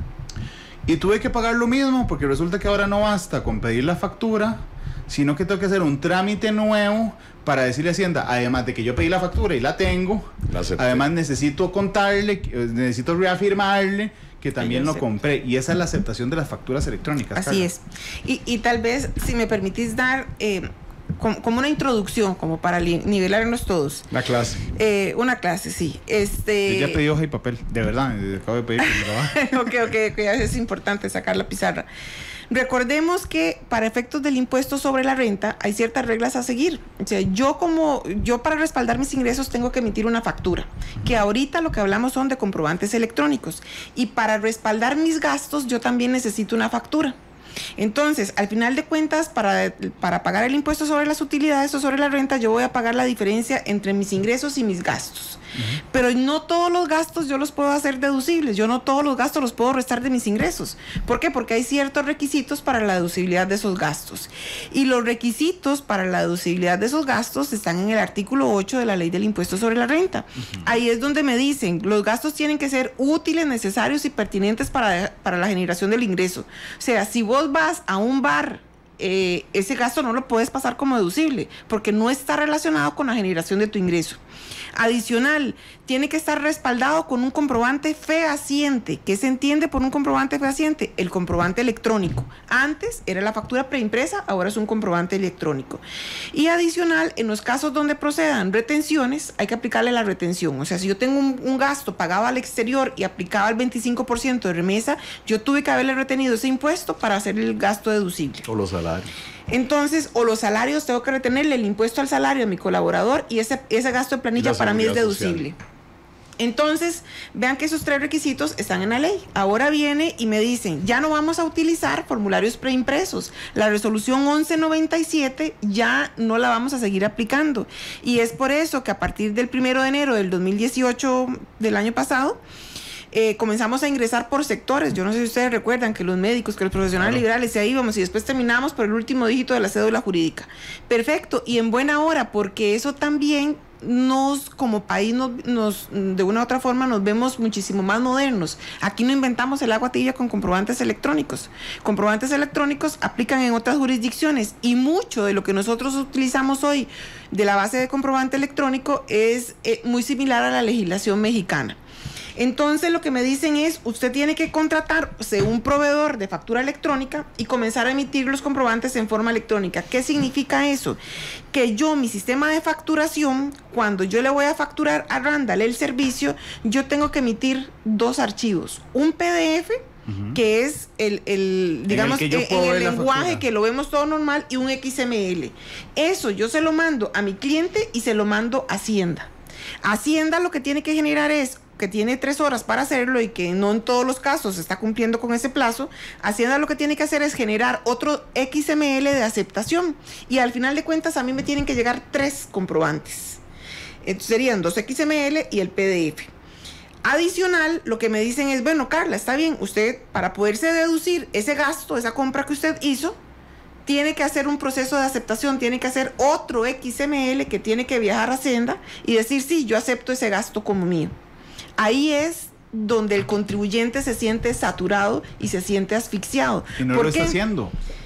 Y tuve que pagar lo mismo porque resulta que ahora no basta con pedir la factura, sino que tengo que hacer un trámite nuevo para decirle a Hacienda, además de que yo pedí la factura y la tengo, la además necesito contarle, necesito reafirmarle que también lo compré. Y esa es la aceptación de las facturas electrónicas. Así Carla. es. Y, y tal vez, si me permitís dar... Eh, Como, como una introducción, como para nivelarnos todos. Una clase. Eh, una clase, sí. Este... Yo ya pedí hoja y papel, de verdad, acabo de pedir. ok, ok, ok, es importante sacar la pizarra. Recordemos que para efectos del impuesto sobre la renta hay ciertas reglas a seguir. O sea, yo como, yo para respaldar mis ingresos tengo que emitir una factura, que ahorita lo que hablamos son de comprobantes electrónicos. Y para respaldar mis gastos yo también necesito una factura. Entonces, al final de cuentas, para, para pagar el impuesto sobre las utilidades o sobre la renta, yo voy a pagar la diferencia entre mis ingresos y mis gastos. Uh-huh. Pero no todos los gastos yo los puedo hacer deducibles, yo no todos los gastos los puedo restar de mis ingresos. ¿Por qué? Porque hay ciertos requisitos para la deducibilidad de esos gastos. Y los requisitos para la deducibilidad de esos gastos están en el artículo ocho de la Ley del Impuesto sobre la Renta. Uh-huh. Ahí es donde me dicen, los gastos tienen que ser útiles, necesarios y pertinentes para, para la generación del ingreso. O sea, si vos vas a un bar, eh, ese gasto no lo puedes pasar como deducible porque no está relacionado con la generación de tu ingreso. Adicional, tiene que estar respaldado con un comprobante fehaciente. ¿Qué se entiende por un comprobante fehaciente? El comprobante electrónico. Antes era la factura preimpresa, ahora es un comprobante electrónico. Y adicional, en los casos donde procedan retenciones, hay que aplicarle la retención. O sea, si yo tengo un, un gasto pagado al exterior y aplicaba el veinticinco por ciento de remesa, yo tuve que haberle retenido ese impuesto para hacer el gasto deducible. O los salarios. Entonces, o los salarios, tengo que retenerle el impuesto al salario a mi colaborador y ese, ese gasto de planilla para mí es deducible. Social. Entonces, vean que esos tres requisitos están en la ley. Ahora viene y me dicen, ya no vamos a utilizar formularios preimpresos. La resolución once noventa y siete ya no la vamos a seguir aplicando. Y es por eso que a partir del primero de enero del dos mil dieciocho del año pasado, Eh, comenzamos a ingresar por sectores. Yo no sé si ustedes recuerdan que los médicos, que los profesionales claro. liberales, y ahí íbamos y después terminamos por el último dígito de la cédula jurídica. Perfecto, y en buena hora, porque eso también nos, como país, nos, nos, de una u otra forma, nos vemos muchísimo más modernos. Aquí no inventamos el agua tibia con comprobantes electrónicos. Comprobantes electrónicos aplican en otras jurisdicciones y mucho de lo que nosotros utilizamos hoy de la base de comprobante electrónico es eh, muy similar a la legislación mexicana. Entonces lo que me dicen es, usted tiene que contratarse un proveedor de factura electrónica y comenzar a emitir los comprobantes en forma electrónica. ¿Qué significa eso? Que yo, mi sistema de facturación, cuando yo le voy a facturar a Randall el servicio, yo tengo que emitir dos archivos. Un P D F, uh-huh. que es el, el digamos, en el, en el lenguaje que lo vemos todo normal, y un X M L. Eso yo se lo mando a mi cliente y se lo mando a Hacienda. Hacienda lo que tiene que generar es, que tiene tres horas para hacerlo y que no en todos los casos está cumpliendo con ese plazo, Hacienda lo que tiene que hacer es generar otro X M L de aceptación y al final de cuentas a mí me tienen que llegar tres comprobantes. Entonces serían dos X M L y el P D F. Adicional, lo que me dicen es, bueno, Carla, está bien, usted para poderse deducir ese gasto, esa compra que usted hizo, tiene que hacer un proceso de aceptación, tiene que hacer otro X M L que tiene que viajar a Hacienda y decir, sí, yo acepto ese gasto como mío. Ahí es donde el contribuyente se siente saturado y se siente asfixiado. Y no lo está haciendo.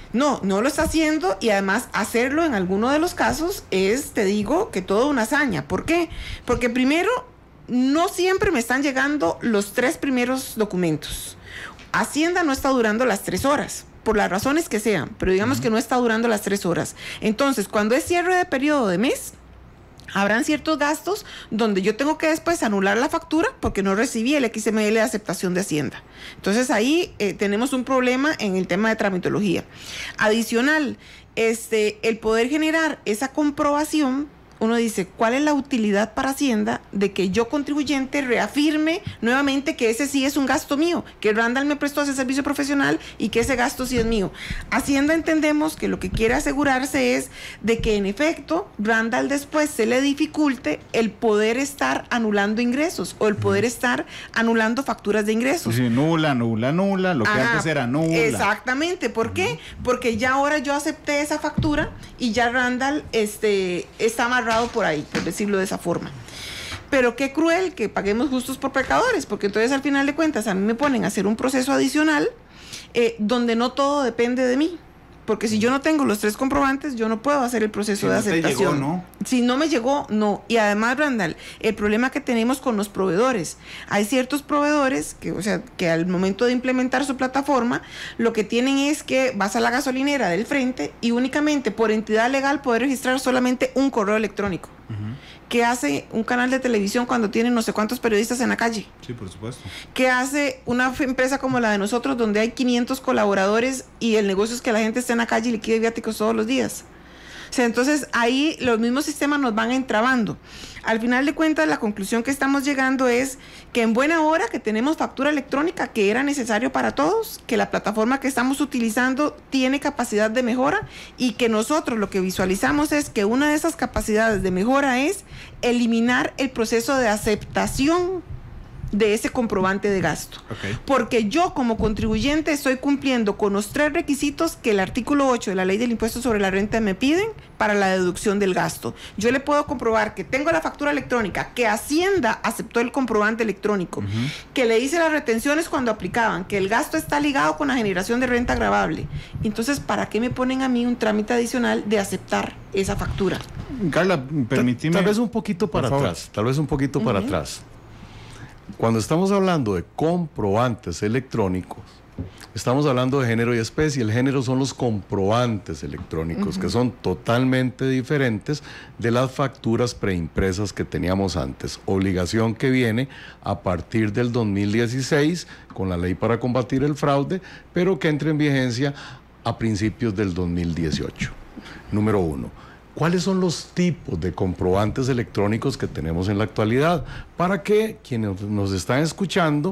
No, no lo está haciendo, y además hacerlo en alguno de los casos es, te digo, que toda una hazaña. ¿Por qué? Porque primero, no siempre me están llegando los tres primeros documentos. Hacienda no está durando las tres horas, por las razones que sean, pero digamos uh-huh. que no está durando las tres horas. Entonces, cuando es cierre de periodo de mes, habrán ciertos gastos donde yo tengo que después anular la factura porque no recibí el X M L de aceptación de Hacienda. Entonces ahí eh, tenemos un problema en el tema de tramitología. Adicional, este, el poder generar esa comprobación, uno dice, ¿cuál es la utilidad para Hacienda de que yo, contribuyente, reafirme nuevamente que ese sí es un gasto mío, que Randall me prestó ese servicio profesional y que ese gasto sí es mío? Hacienda, entendemos que lo que quiere asegurarse es de que en efecto Randall después se le dificulte el poder estar anulando ingresos o el poder estar anulando facturas de ingresos. Sí, nula, nula, nula, lo que Ajá, antes era nula. Exactamente, ¿por qué? Porque ya ahora yo acepté esa factura y ya Randall este, está amarrado por ahí, por decirlo de esa forma. Pero qué cruel que paguemos justos por pecadores, porque entonces al final de cuentas a mí me ponen a hacer un proceso adicional eh, donde no todo depende de mí. Porque si yo no tengo los tres comprobantes, yo no puedo hacer el proceso si de no aceptación. Te llegó, ¿no? Si no me llegó, no. Y además, Randall, el problema que tenemos con los proveedores. Hay ciertos proveedores que, o sea, que al momento de implementar su plataforma, lo que tienen es que vas a la gasolinera del frente y únicamente por entidad legal poder registrar solamente un correo electrónico. Uh-huh. ¿Qué hace un canal de televisión cuando tiene no sé cuántos periodistas en la calle? Sí, por supuesto. ¿Qué hace una empresa como la de nosotros, donde hay quinientos colaboradores y el negocio es que la gente esté en la calle y liquide viáticos todos los días? O sea, entonces ahí los mismos sistemas nos van entrabando. Al final de cuentas, la conclusión que estamos llegando es que en buena hora que tenemos factura electrónica, que era necesario para todos, que la plataforma que estamos utilizando tiene capacidad de mejora y que nosotros lo que visualizamos es que una de esas capacidades de mejora es eliminar el proceso de aceptación de ese comprobante de gasto. Okay. Porque yo como contribuyente estoy cumpliendo con los tres requisitos que el artículo ocho de la Ley del Impuesto sobre la Renta me piden para la deducción del gasto. Yo le puedo comprobar que tengo la factura electrónica, que Hacienda aceptó el comprobante electrónico, uh-huh. que le hice las retenciones cuando aplicaban, que el gasto está ligado con la generación de renta gravable. Entonces, ¿para qué me ponen a mí un trámite adicional de aceptar esa factura? Carla, permíteme. Tal, tal vez un poquito para atrás, tal vez un poquito uh-huh. para atrás. Cuando estamos hablando de comprobantes electrónicos, estamos hablando de género y especie. El género son los comprobantes electrónicos, uh-huh. que son totalmente diferentes de las facturas preimpresas que teníamos antes. Obligación que viene a partir del dos mil dieciséis con la ley para combatir el fraude, pero que entra en vigencia a principios del dos mil dieciocho. Número uno. ¿Cuáles son los tipos de comprobantes electrónicos que tenemos en la actualidad? Para que quienes nos están escuchando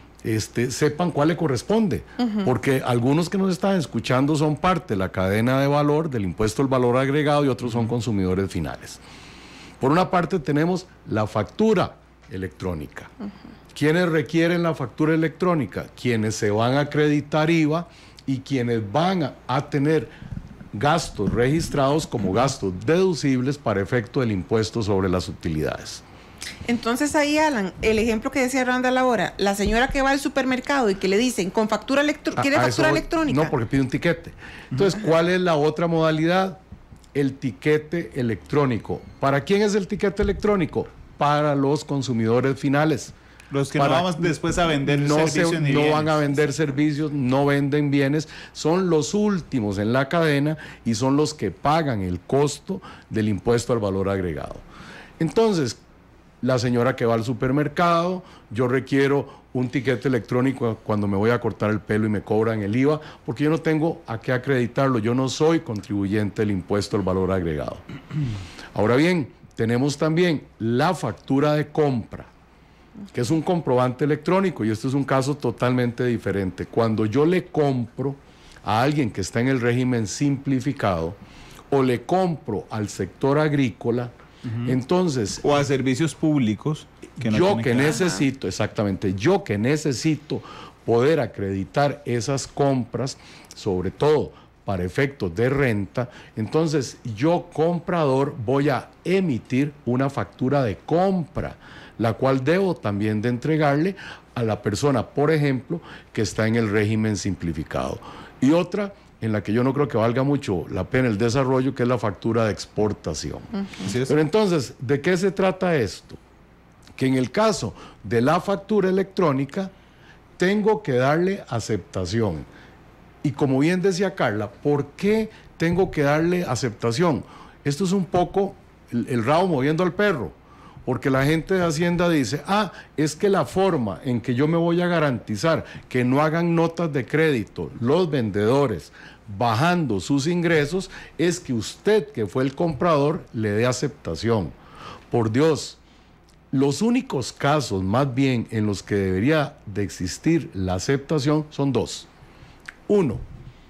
este, sepan cuál le corresponde. Uh-huh. Porque algunos que nos están escuchando son parte de la cadena de valor del impuesto al valor agregado y otros son consumidores finales. Por una parte tenemos la factura electrónica. Uh-huh. ¿Quiénes requieren la factura electrónica? Quienes se van a acreditar I V A y quienes van a, a tener gastos registrados como gastos deducibles para efecto del impuesto sobre las utilidades. Entonces ahí, Alan, el ejemplo que decía Randall ahora, la señora que va al supermercado y que le dicen con factura electrónica, ¿quiere factura electrónica? No, porque pide un tiquete. Entonces, ¿cuál es la otra modalidad? El tiquete electrónico. ¿Para quién es el tiquete electrónico? Para los consumidores finales. Los que no vamos después a vender no servicios se, ni no bienes. van a vender servicios, no venden bienes, son los últimos en la cadena y son los que pagan el costo del impuesto al valor agregado. Entonces, la señora que va al supermercado, yo requiero un tiquete electrónico cuando me voy a cortar el pelo y me cobran el I V A, porque yo no tengo a qué acreditarlo, yo no soy contribuyente del impuesto al valor agregado. Ahora bien, tenemos también la factura de compra, que es un comprobante electrónico, y este es un caso totalmente diferente. Cuando yo le compro a alguien que está en el régimen simplificado o le compro al sector agrícola, uh-huh. entonces... O a servicios públicos. Que no yo que, que necesito, exactamente, yo que necesito poder acreditar esas compras, sobre todo para efectos de renta, entonces yo, comprador, voy a emitir una factura de compra, la cual debo también de entregarle a la persona, por ejemplo, que está en el régimen simplificado. Y otra en la que yo no creo que valga mucho la pena el desarrollo, que es la factura de exportación. Uh-huh. Pero entonces, ¿de qué se trata esto? Que en el caso de la factura electrónica, tengo que darle aceptación. Y como bien decía Carla, ¿por qué tengo que darle aceptación? Esto es un poco el, el rabo moviendo al perro, porque la gente de Hacienda dice, ah, es que la forma en que yo me voy a garantizar que no hagan notas de crédito los vendedores bajando sus ingresos es que usted, que fue el comprador, le dé aceptación. Por Dios, los únicos casos más bien en los que debería de existir la aceptación son dos. Uno,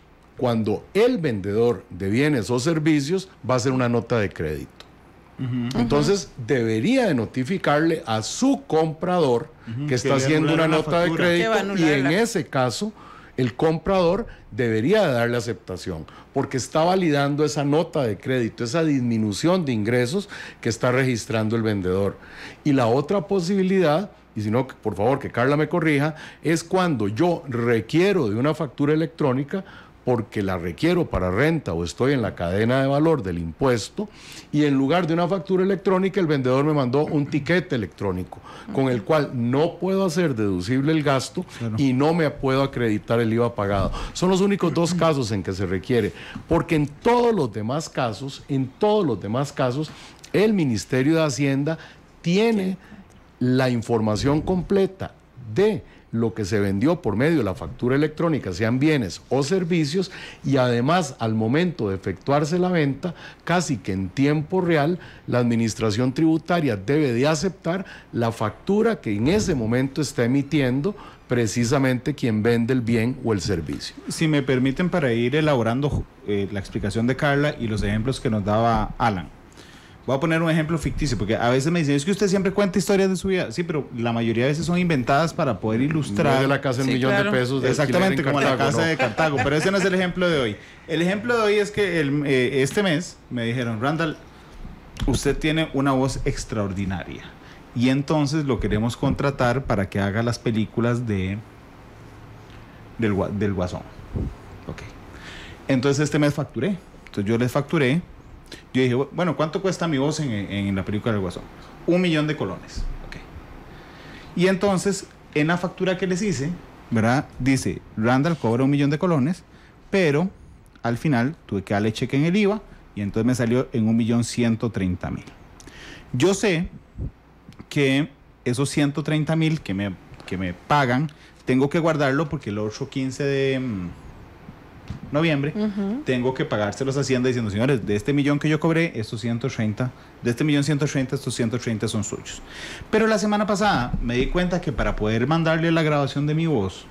cuando el vendedor de bienes o servicios va a hacer una nota de crédito. Uh-huh. Entonces, debería de notificarle a su comprador uh-huh. que está que haciendo una nota de crédito y en ese caso, el comprador debería de darle aceptación porque está validando esa nota de crédito, esa disminución de ingresos que está registrando el vendedor. Y la otra posibilidad, y si no, por favor, que Carla me corrija, es cuando yo requiero de una factura electrónica porque la requiero para renta o estoy en la cadena de valor del impuesto y en lugar de una factura electrónica el vendedor me mandó un tiquete electrónico con el cual no puedo hacer deducible el gasto claro. y no me puedo acreditar el I V A pagado. Son los únicos dos casos en que se requiere, porque en todos los demás casos, en todos los demás casos, el Ministerio de Hacienda tiene la información completa de lo que se vendió por medio de la factura electrónica, sean bienes o servicios, y además al momento de efectuarse la venta, casi que en tiempo real, la administración tributaria debe de aceptar la factura que en ese momento está emitiendo precisamente quien vende el bien o el servicio. Si me permiten, para ir elaborando eh, la explicación de Carla y los ejemplos que nos daba Alan. Voy a poner un ejemplo ficticio, porque a veces me dicen, es que usted siempre cuenta historias de su vida. Sí, pero la mayoría de veces son inventadas para poder ilustrar. No de la casa del sí, millón claro. de pesos. De Exactamente, como Cartago, la casa ¿no? de Cartago, pero ese no es el ejemplo de hoy. El ejemplo de hoy es que el, eh, este mes me dijeron, Randall, usted tiene una voz extraordinaria y entonces lo queremos contratar para que haga las películas de del, del Guasón. Ok. Entonces este mes facturé. Entonces yo les facturé. Yo dije, bueno, ¿cuánto cuesta mi voz en, en la película del Guasón? Un millón de colones. Okay. Y entonces, en la factura que les hice, ¿verdad? Dice, Randall cobra un millón de colones, pero al final tuve que darle cheque en el I V A y entonces me salió en un millón ciento treinta mil. Yo sé que esos ciento treinta mil que me, que me pagan, tengo que guardarlo porque el otro quince de noviembre, uh-huh. tengo que pagárselos a Hacienda diciendo, señores, de este millón que yo cobré, estos ciento treinta, de este millón ciento treinta, estos ciento treinta son suyos. Pero la semana pasada me di cuenta que para poder mandarle la grabación de mi voz,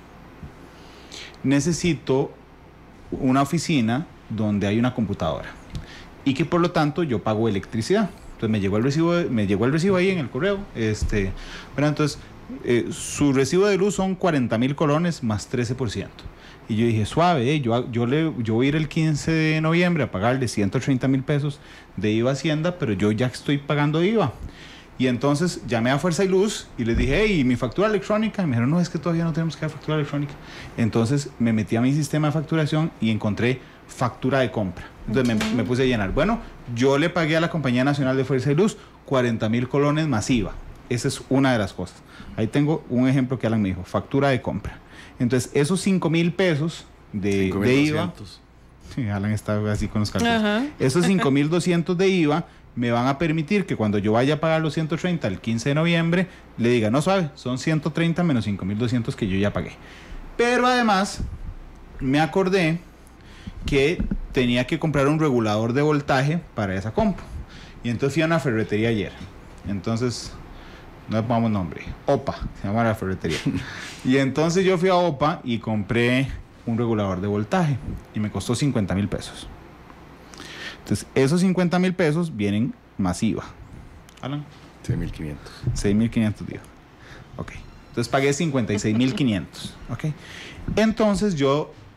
necesito una oficina donde hay una computadora y que por lo tanto yo pago electricidad. Entonces me llegó el recibo, me llegó el recibo ahí en el correo, este, pero entonces eh, su recibo de luz son cuarenta mil colones más trece por ciento. Y yo dije, suave, eh, yo, yo, le, yo voy a ir el quince de noviembre a pagarle ciento treinta mil pesos de I V A a Hacienda, pero yo ya estoy pagando I V A. Y entonces llamé a Fuerza y Luz y les dije, hey, ¿mi factura electrónica? Y me dijeron, no, es que todavía no tenemos que dar factura electrónica. Entonces me metí a mi sistema de facturación y encontré factura de compra. Entonces okay. me, me puse a llenar. Bueno, yo le pagué a la Compañía Nacional de Fuerza y Luz cuarenta mil colones más I V A. Esa es una de las cosas. Ahí tengo un ejemplo que Alan me dijo, factura de compra. Entonces, esos cinco mil pesos de, de I V A, sí, Alan está así con los cálculos, uh-huh. esos cinco mil doscientos de I V A me van a permitir que cuando yo vaya a pagar los ciento treinta el quince de noviembre, le diga, no sabe, son ciento treinta menos cinco mil doscientos que yo ya pagué. Pero además, me acordé que tenía que comprar un regulador de voltaje para esa compu. Y entonces fui a una ferretería ayer. Entonces, no le pongamos nombre, O P A, se llama la ferretería. Y entonces yo fui a O P A y compré un regulador de voltaje y me costó cincuenta mil pesos. Entonces, esos cincuenta mil pesos vienen más I V A. ¿Alan? seis mil quinientos. seis mil quinientos de I V A. Ok. Entonces pagué cincuenta y seis mil quinientos. Ok. Entonces yo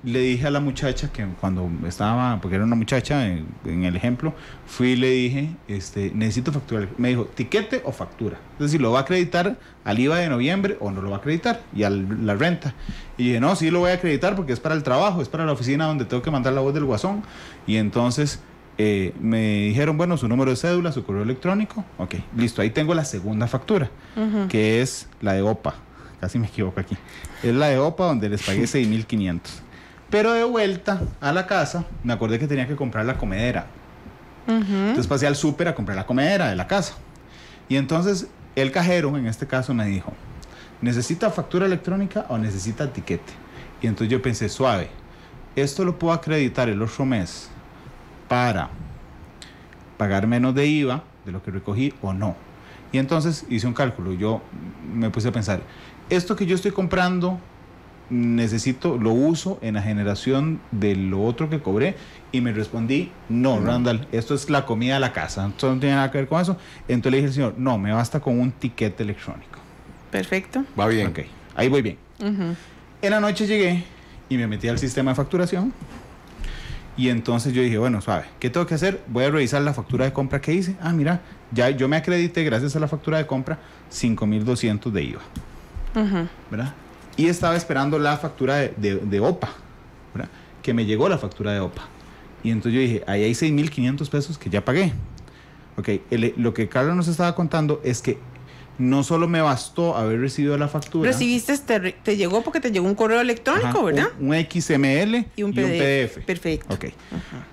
le dije a la muchacha que cuando estaba, porque era una muchacha en, en el ejemplo, fui y le dije, este, necesito factura. Me dijo, ¿tiquete o factura? Es decir, ¿lo va a acreditar al I V A de noviembre o no lo va a acreditar? Y a la renta. Y dije, no, sí lo voy a acreditar porque es para el trabajo, es para la oficina donde tengo que mandar la voz del guasón. Y entonces eh, me dijeron, bueno, su número de cédula, su correo electrónico. Ok, listo, ahí tengo la segunda factura, uh-huh. que es la de OPA. Casi me equivoco aquí. Es la de OPA donde les pagué seis mil quinientos. Pero de vuelta a la casa, me acordé que tenía que comprar la comedera. Uh-huh. Entonces pasé al súper a comprar la comedera de la casa. Y entonces el cajero, en este caso, me dijo, ¿necesita factura electrónica o necesita tiquete? Y entonces yo pensé, suave, esto lo puedo acreditar el otro mes para pagar menos de I V A de lo que recogí o no. Y entonces hice un cálculo. Yo me puse a pensar, esto que yo estoy comprando necesito, lo uso en la generación de lo otro que cobré, y me respondí, no, no, Randall, esto es la comida de la casa, esto no tiene nada que ver con eso. Entonces le dije al señor, no, me basta con un tiquete electrónico. Perfecto. Va bien. Ok, ahí voy bien. Uh-huh. En la noche llegué y me metí al sistema de facturación, y entonces yo dije, bueno, suave, ¿qué tengo que hacer? Voy a revisar la factura de compra que hice. Ah, mira, ya yo me acredité gracias a la factura de compra cinco mil doscientos de I V A. Uh-huh. ¿Verdad? Y estaba esperando la factura de, de, de OPA, ¿verdad? Que me llegó la factura de OPA. Y entonces yo dije, ahí hay seis mil quinientos pesos que ya pagué. Ok, el, lo que Carlos nos estaba contando es que no solo me bastó haber recibido la factura. Recibiste, te, te llegó porque te llegó un correo electrónico, ajá, ¿verdad? Un, un X M L y un, y un P D F. Perfecto. Ok. Ajá.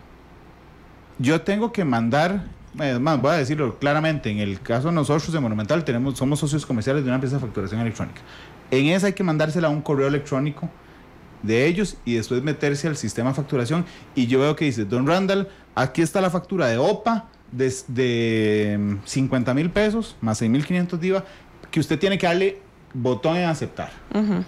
Yo tengo que mandar, es más, voy a decirlo claramente, en el caso de nosotros de Monumental, tenemos, somos socios comerciales de una empresa de facturación electrónica. En esa hay que mandársela a un correo electrónico de ellos y después meterse al sistema de facturación. Y yo veo que dice, don Randall, aquí está la factura de OPA de, de cincuenta mil pesos más seis mil quinientos de I V A, que usted tiene que darle botón en aceptar. Uh-huh.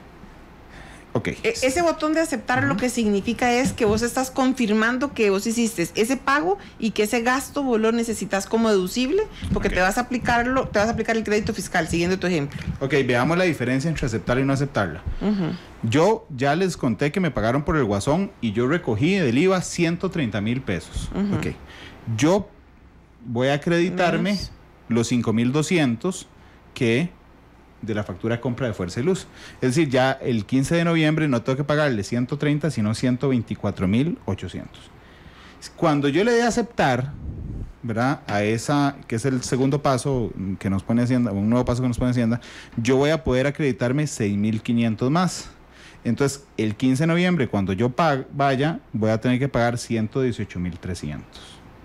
Ok. E- ese botón de aceptar, uh-huh, lo que significa es que vos estás confirmando que vos hiciste ese pago y que ese gasto vos lo necesitas como deducible, porque okay, te vas a aplicarlo, te vas a aplicar el crédito fiscal, siguiendo tu ejemplo. Ok, veamos la diferencia entre aceptarla y no aceptarla. Uh-huh. Yo ya les conté que me pagaron por el guasón y yo recogí del I V A ciento treinta mil pesos. Uh-huh. Ok. Yo voy a acreditarme menos los cinco mil doscientos que de la factura de compra de Fuerza y Luz. Es decir, ya el quince de noviembre no tengo que pagarle ciento treinta, sino ciento veinticuatro mil ochocientos. Cuando yo le dé a aceptar, ¿verdad? A esa, que es el segundo paso que nos pone Hacienda, un nuevo paso que nos pone Hacienda, yo voy a poder acreditarme seis mil quinientos más. Entonces, el quince de noviembre, cuando yo pag- vaya, voy a tener que pagar ciento dieciocho mil trescientos.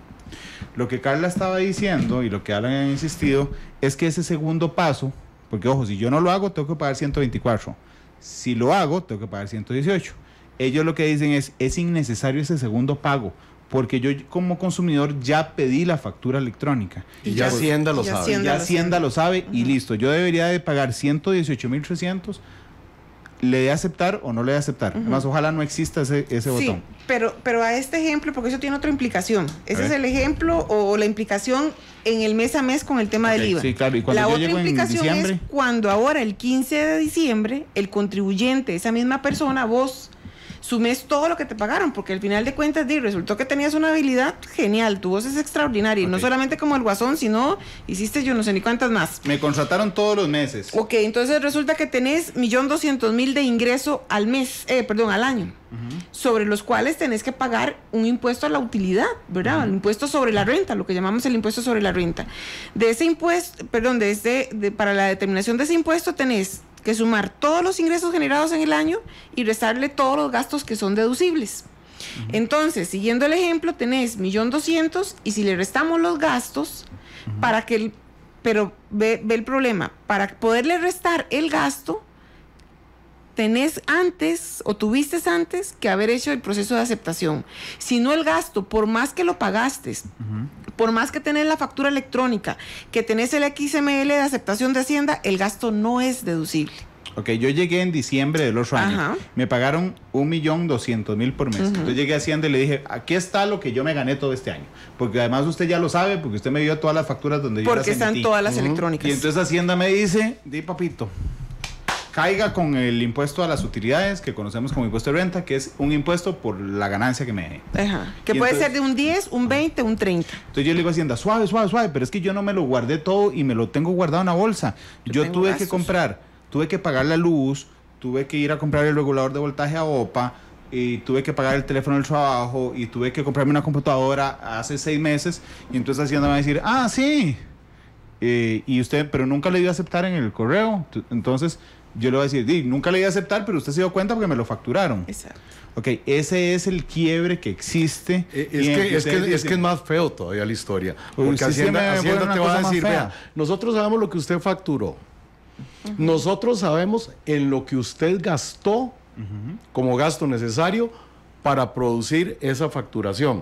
Lo que Carla estaba diciendo y lo que Alan ha insistido es que ese segundo paso, porque ojo, si yo no lo hago, tengo que pagar ciento veinticuatro. Si lo hago, tengo que pagar ciento dieciocho. Ellos lo que dicen es, es innecesario ese segundo pago, porque yo como consumidor ya pedí la factura electrónica. Y ya Hacienda lo sabe. Y ya Hacienda lo sabe y listo. Yo debería de pagar ciento dieciocho mil trescientos. ¿Le de aceptar o no le de aceptar? Uh-huh. Además, ojalá no exista ese, ese sí, botón. Pero, pero a este ejemplo, porque eso tiene otra implicación. Ese es el ejemplo o la implicación en el mes a mes con el tema okay, del I V A. Sí, claro. ¿Y cuando la yo otra llego implicación en diciembre? Es cuando ahora, el quince de diciembre, el contribuyente, esa misma persona, vos sumes todo lo que te pagaron, porque al final de cuentas di, resultó que tenías una habilidad genial, tu voz es extraordinaria, okay, y no solamente como el guasón, sino hiciste yo no sé ni cuántas más. Me contrataron todos los meses. Ok, entonces resulta que tenés un millón doscientos mil de ingreso al mes, eh, perdón, al año, uh-huh, sobre los cuales tenés que pagar un impuesto a la utilidad, ¿verdad? Uh-huh. El impuesto sobre la renta, lo que llamamos el impuesto sobre la renta. De ese impuesto, perdón, de ese, de, para la determinación de ese impuesto tenés que sumar todos los ingresos generados en el año y restarle todos los gastos que son deducibles. Uh-huh. Entonces, siguiendo el ejemplo, tenés un millón doscientos y si le restamos los gastos, uh-huh, para que el, pero ve, ve el problema, para poderle restar el gasto, tenés antes o tuviste antes que haber hecho el proceso de aceptación. Si no, el gasto, por más que lo pagaste, uh-huh, por más que tenés la factura electrónica, que tenés el X M L de aceptación de Hacienda, el gasto no es deducible. Ok, yo llegué en diciembre del otro año. Ajá. Me pagaron un millón doscientos mil por mes. Uh-huh. Entonces llegué a Hacienda y le dije, aquí está lo que yo me gané todo este año. Porque además usted ya lo sabe, porque usted me dio todas las facturas donde porque yo las emití. Porque están todas las uh-huh electrónicas. Y entonces Hacienda me dice, di papito, caiga con el impuesto a las utilidades, que conocemos como impuesto de renta, que es un impuesto por la ganancia que me dé. Ajá. Que Y puede entonces, ser de un diez, un veinte, un treinta. Entonces yo le digo a Hacienda, suave, suave, suave, pero es que yo no me lo guardé todo y me lo tengo guardado en una bolsa. Yo, Yo tuve gastos. que comprar, tuve que pagar la luz, tuve que ir a comprar el regulador de voltaje a O P A, y tuve que pagar el teléfono del trabajo, y tuve que comprarme una computadora hace seis meses, y entonces Hacienda me va a decir, ah, sí, eh, y usted, pero nunca le dio a aceptar en el correo. Entonces yo le voy a decir, Di, nunca le di a aceptar, pero usted se dio cuenta porque me lo facturaron. Exacto. Ok, ese es el quiebre que existe. Eh, y Es en el que, es, que, ustedes es que es más feo todavía la historia. Uy, Porque sí, sí, me- Hacienda, me Hacienda pone te una va a cosa más decir, fea. vea, nosotros sabemos lo que usted facturó. Uh-huh. Nosotros sabemos en lo que usted gastó uh-huh. como gasto necesario para producir esa facturación.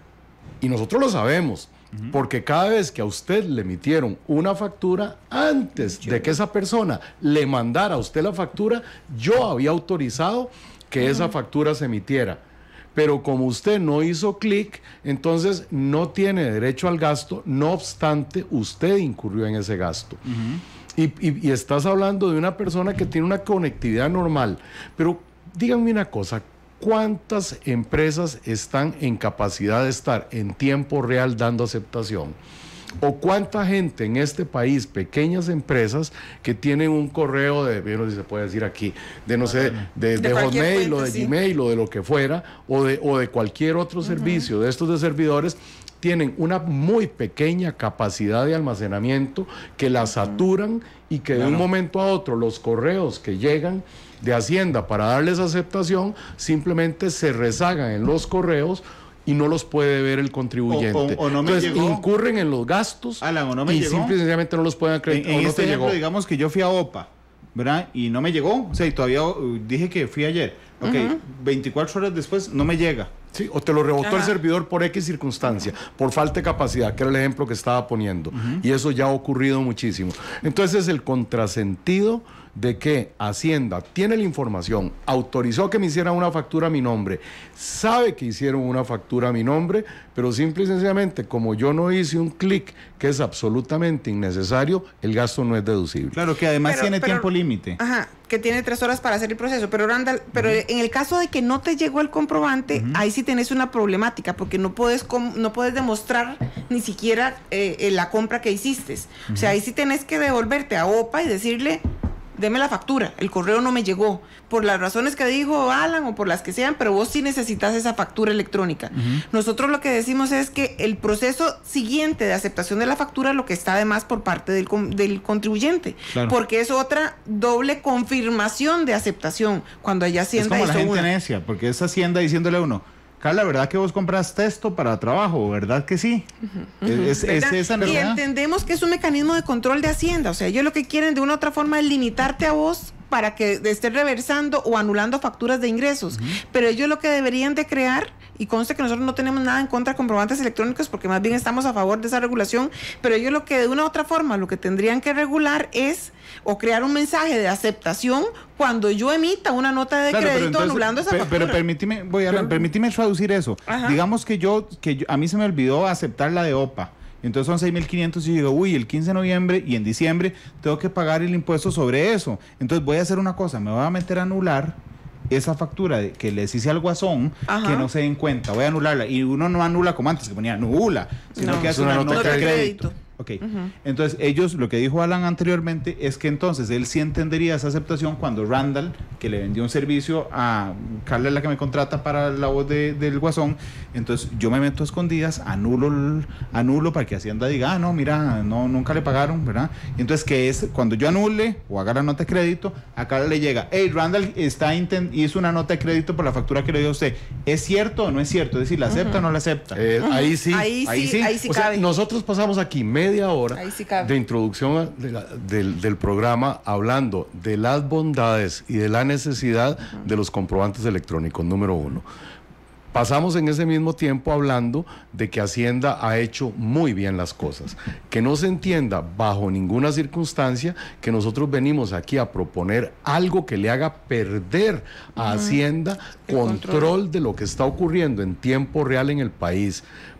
Y nosotros lo sabemos. Uh-huh. Porque cada vez que a usted le emitieron una factura, antes yo. de que esa persona le mandara a usted la factura, yo había autorizado que uh-huh. esa factura se emitiera. Pero como usted no hizo clic, entonces no tiene derecho al gasto, no obstante, usted incurrió en ese gasto. Uh-huh. y, y, y estás hablando de una persona que tiene una conectividad normal. Pero díganme una cosa, ¿cuántas empresas están en capacidad de estar en tiempo real dando aceptación? ¿O cuánta gente en este país, pequeñas empresas que tienen un correo de, no sé si se puede decir aquí, de no sé, de, de, de Hotmail o de sí. Gmail o de lo que fuera, o de, o de cualquier otro uh-huh. servicio de estos de servidores, tienen una muy pequeña capacidad de almacenamiento que la saturan y que de claro. un momento a otro los correos que llegan de Hacienda para darles aceptación simplemente se rezagan en los correos y no los puede ver el contribuyente. O, o, o no me Entonces llegó. incurren en los gastos Alan, o no me y llegó. simple y sencillamente no los pueden acreditar. En, en o no este te ejemplo, llegó. digamos que yo fui a O P A, ¿verdad? Y no me llegó. O sea, y todavía uh, dije que fui ayer. Ok, uh-huh. veinticuatro horas después no me llega. Sí, o te lo rebotó Ajá. el servidor por X circunstancia, por falta de capacidad, que era el ejemplo que estaba poniendo. Uh-huh. Y eso ya ha ocurrido muchísimo. Entonces, el contrasentido de que Hacienda tiene la información, autorizó que me hicieran una factura a mi nombre, sabe que hicieron una factura a mi nombre, pero simple y sencillamente, como yo no hice un clic que es absolutamente innecesario, el gasto no es deducible. Claro, que además pero, tiene pero, tiempo límite. Ajá, que tiene tres horas para hacer el proceso. Pero, Randall, pero uh-huh. en el caso de que no te llegó el comprobante, uh-huh. ahí sí tenés una problemática, porque no puedes, no puedes demostrar ni siquiera eh, la compra que hiciste. Uh-huh. O sea, ahí sí tenés que devolverte a O P A y decirle, deme la factura, el correo no me llegó, por las razones que dijo Alan o por las que sean, pero vos sí necesitas esa factura electrónica. Uh-huh. Nosotros lo que decimos es que el proceso siguiente de aceptación de la factura, lo que está además por parte del, del contribuyente, claro. porque es otra doble confirmación de aceptación, cuando allá Hacienda hizo una. Es como la gente una. necia, porque es Hacienda diciéndole a uno, Carla, ¿verdad que vos compraste esto para trabajo? ¿Verdad que sí? Uh-huh. Es, es, es esa y entendemos que es un mecanismo de control de Hacienda. O sea, ellos lo que quieren de una u otra forma es limitarte a vos para que estés reversando o anulando facturas de ingresos. Uh-huh. Pero ellos lo que deberían de crear, y conste que nosotros no tenemos nada en contra de comprobantes electrónicos porque más bien estamos a favor de esa regulación, pero ellos lo que de una u otra forma lo que tendrían que regular es o crear un mensaje de aceptación cuando yo emita una nota de claro, crédito entonces, anulando esa pe- factura. Pero permíteme, voy a, permíteme traducir eso. Ajá. Digamos que yo, que yo, a mí se me olvidó aceptar la de O P A. Entonces son seis mil quinientos y digo, uy, el quince de noviembre y en diciembre tengo que pagar el impuesto sobre eso. Entonces voy a hacer una cosa, me voy a meter a anular esa factura de, que les hice al guasón, Ajá. que no se den cuenta, voy a anularla. Y uno no anula como antes, que ponía anula, sino no, que hace una, una nota de crédito. crédito. Ok, uh-huh. Entonces ellos, lo que dijo Alan anteriormente es que entonces él sí entendería esa aceptación cuando Randall, que le vendió un servicio a Carla, la que me contrata para la voz de, del guasón, entonces yo me meto a escondidas, anulo anulo para que Hacienda diga, ah, no, mira, no, nunca le pagaron, ¿verdad? Y entonces que es, cuando yo anule o haga la nota de crédito, a Carla le llega, hey, Randall está intent- hizo una nota de crédito por la factura que le dio a usted, ¿es cierto o no es cierto? Es decir, ¿la acepta uh-huh. o no la acepta? Eh, uh-huh. Ahí sí, ahí sí, ahí sí, ahí sí o cabe. Sea, nosotros pasamos aquí media media hora sí de introducción de la, del, del programa hablando de las bondades y de la necesidad uh-huh. de los comprobantes electrónicos, número uno. Pasamos en ese mismo tiempo hablando de que Hacienda ha hecho muy bien las cosas. Que no se entienda bajo ninguna circunstancia que nosotros venimos aquí a proponer algo que le haga perder a uh-huh. Hacienda control, control de lo que está ocurriendo en tiempo real en el país.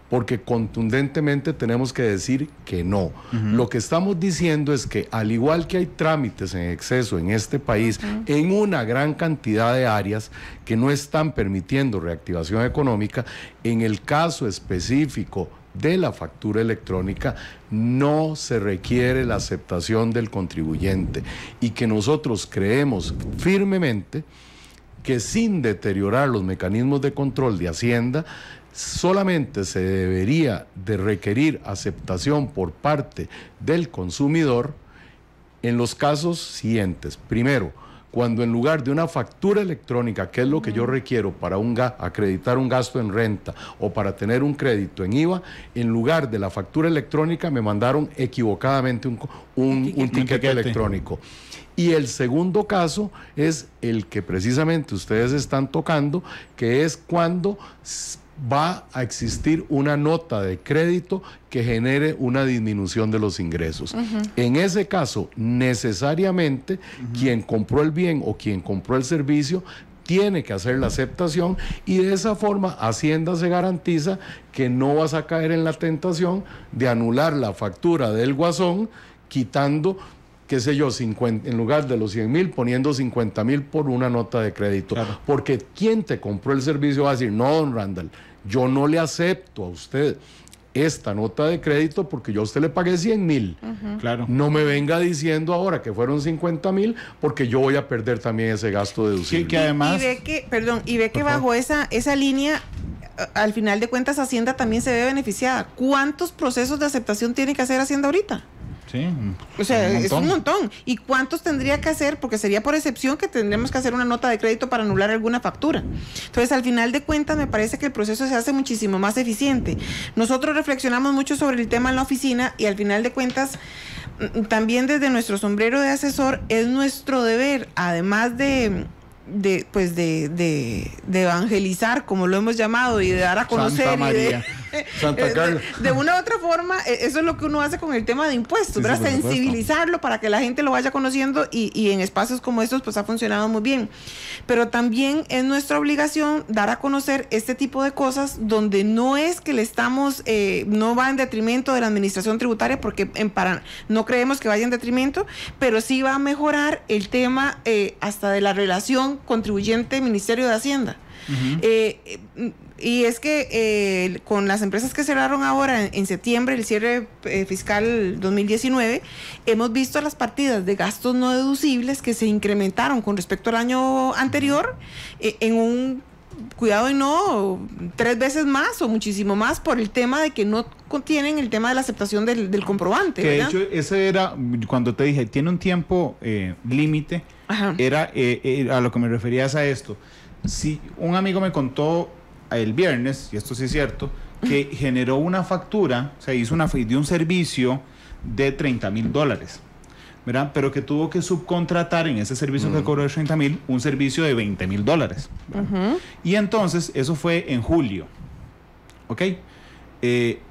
porque contundentemente tenemos que decir que no. Uh-huh. Lo que estamos diciendo es que al igual que hay trámites en exceso en este país, uh-huh. en una gran cantidad de áreas que no están permitiendo reactivación económica, en el caso específico de la factura electrónica no se requiere la aceptación del contribuyente, y que nosotros creemos firmemente que sin deteriorar los mecanismos de control de Hacienda, solamente se debería de requerir aceptación por parte del consumidor en los casos siguientes. Primero, cuando en lugar de una factura electrónica, que es lo que yo requiero para un ga- acreditar un gasto en renta o para tener un crédito en I V A, en lugar de la factura electrónica me mandaron equivocadamente un, un, un tiquete electrónico. Y el segundo caso es el que precisamente ustedes están tocando, que es cuando va a existir una nota de crédito que genere una disminución de los ingresos. Uh-huh. En ese caso, necesariamente, uh-huh. quien compró el bien o quien compró el servicio tiene que hacer la aceptación, y de esa forma Hacienda se garantiza que no vas a caer en la tentación de anular la factura del guasón, quitando, qué sé yo, cincuenta, en lugar de los cien mil, poniendo cincuenta mil por una nota de crédito. Claro. Porque quien te compró el servicio va a decir, no, don Randall, yo no le acepto a usted esta nota de crédito porque yo a usted le pagué cien mil. Uh-huh. Claro. No me venga diciendo ahora que fueron cincuenta mil, porque yo voy a perder también ese gasto deducible. Sí, que además... Y ve que, perdón, y ve que bajo esa, esa línea, al final de cuentas, Hacienda también se ve beneficiada. ¿Cuántos procesos de aceptación tiene que hacer Hacienda ahorita? Sí, o sea, un es un montón. ¿Y cuántos tendría que hacer? Porque sería por excepción que tendríamos que hacer una nota de crédito para anular alguna factura. Entonces, al final de cuentas, me parece que el proceso se hace muchísimo más eficiente. Nosotros reflexionamos mucho sobre el tema en la oficina, y al final de cuentas, también desde nuestro sombrero de asesor, es nuestro deber, además de... de pues de, de, de evangelizar, como lo hemos llamado, y de dar a conocer Santa María. De, Santa Carla. de, de una u otra forma, eso es lo que uno hace con el tema de impuestos, sí, ¿verdad? Sí, sensibilizarlo para que la gente lo vaya conociendo, y, y en espacios como estos pues ha funcionado muy bien, pero también es nuestra obligación dar a conocer este tipo de cosas, donde no es que le estamos eh, no va en detrimento de la administración tributaria, porque en para, no creemos que vaya en detrimento, pero sí va a mejorar el tema eh, hasta de la relación contribuyente-Ministerio de Hacienda. Uh-huh. eh, y es que eh, con las empresas que cerraron ahora en, en septiembre, el cierre eh, fiscal dos mil diecinueve, hemos visto las partidas de gastos no deducibles que se incrementaron con respecto al año anterior eh, en un, cuidado y no, tres veces más o muchísimo más, por el tema de que no contienen el tema de la aceptación del, del comprobante. Que ¿verdad? de hecho, ese era, cuando te dije, tiene un tiempo eh, límite, era eh, eh, a lo que me refería es a esto. Si un amigo me contó el viernes, y esto sí es cierto, que generó una factura, o sea, hizo una de un servicio de treinta mil dólares, ¿verdad? Pero que tuvo que subcontratar en ese servicio uh-huh. que cobró de treinta mil, un servicio de veinte mil dólares. Uh-huh. Y entonces, eso fue en julio, ¿ok? Eh,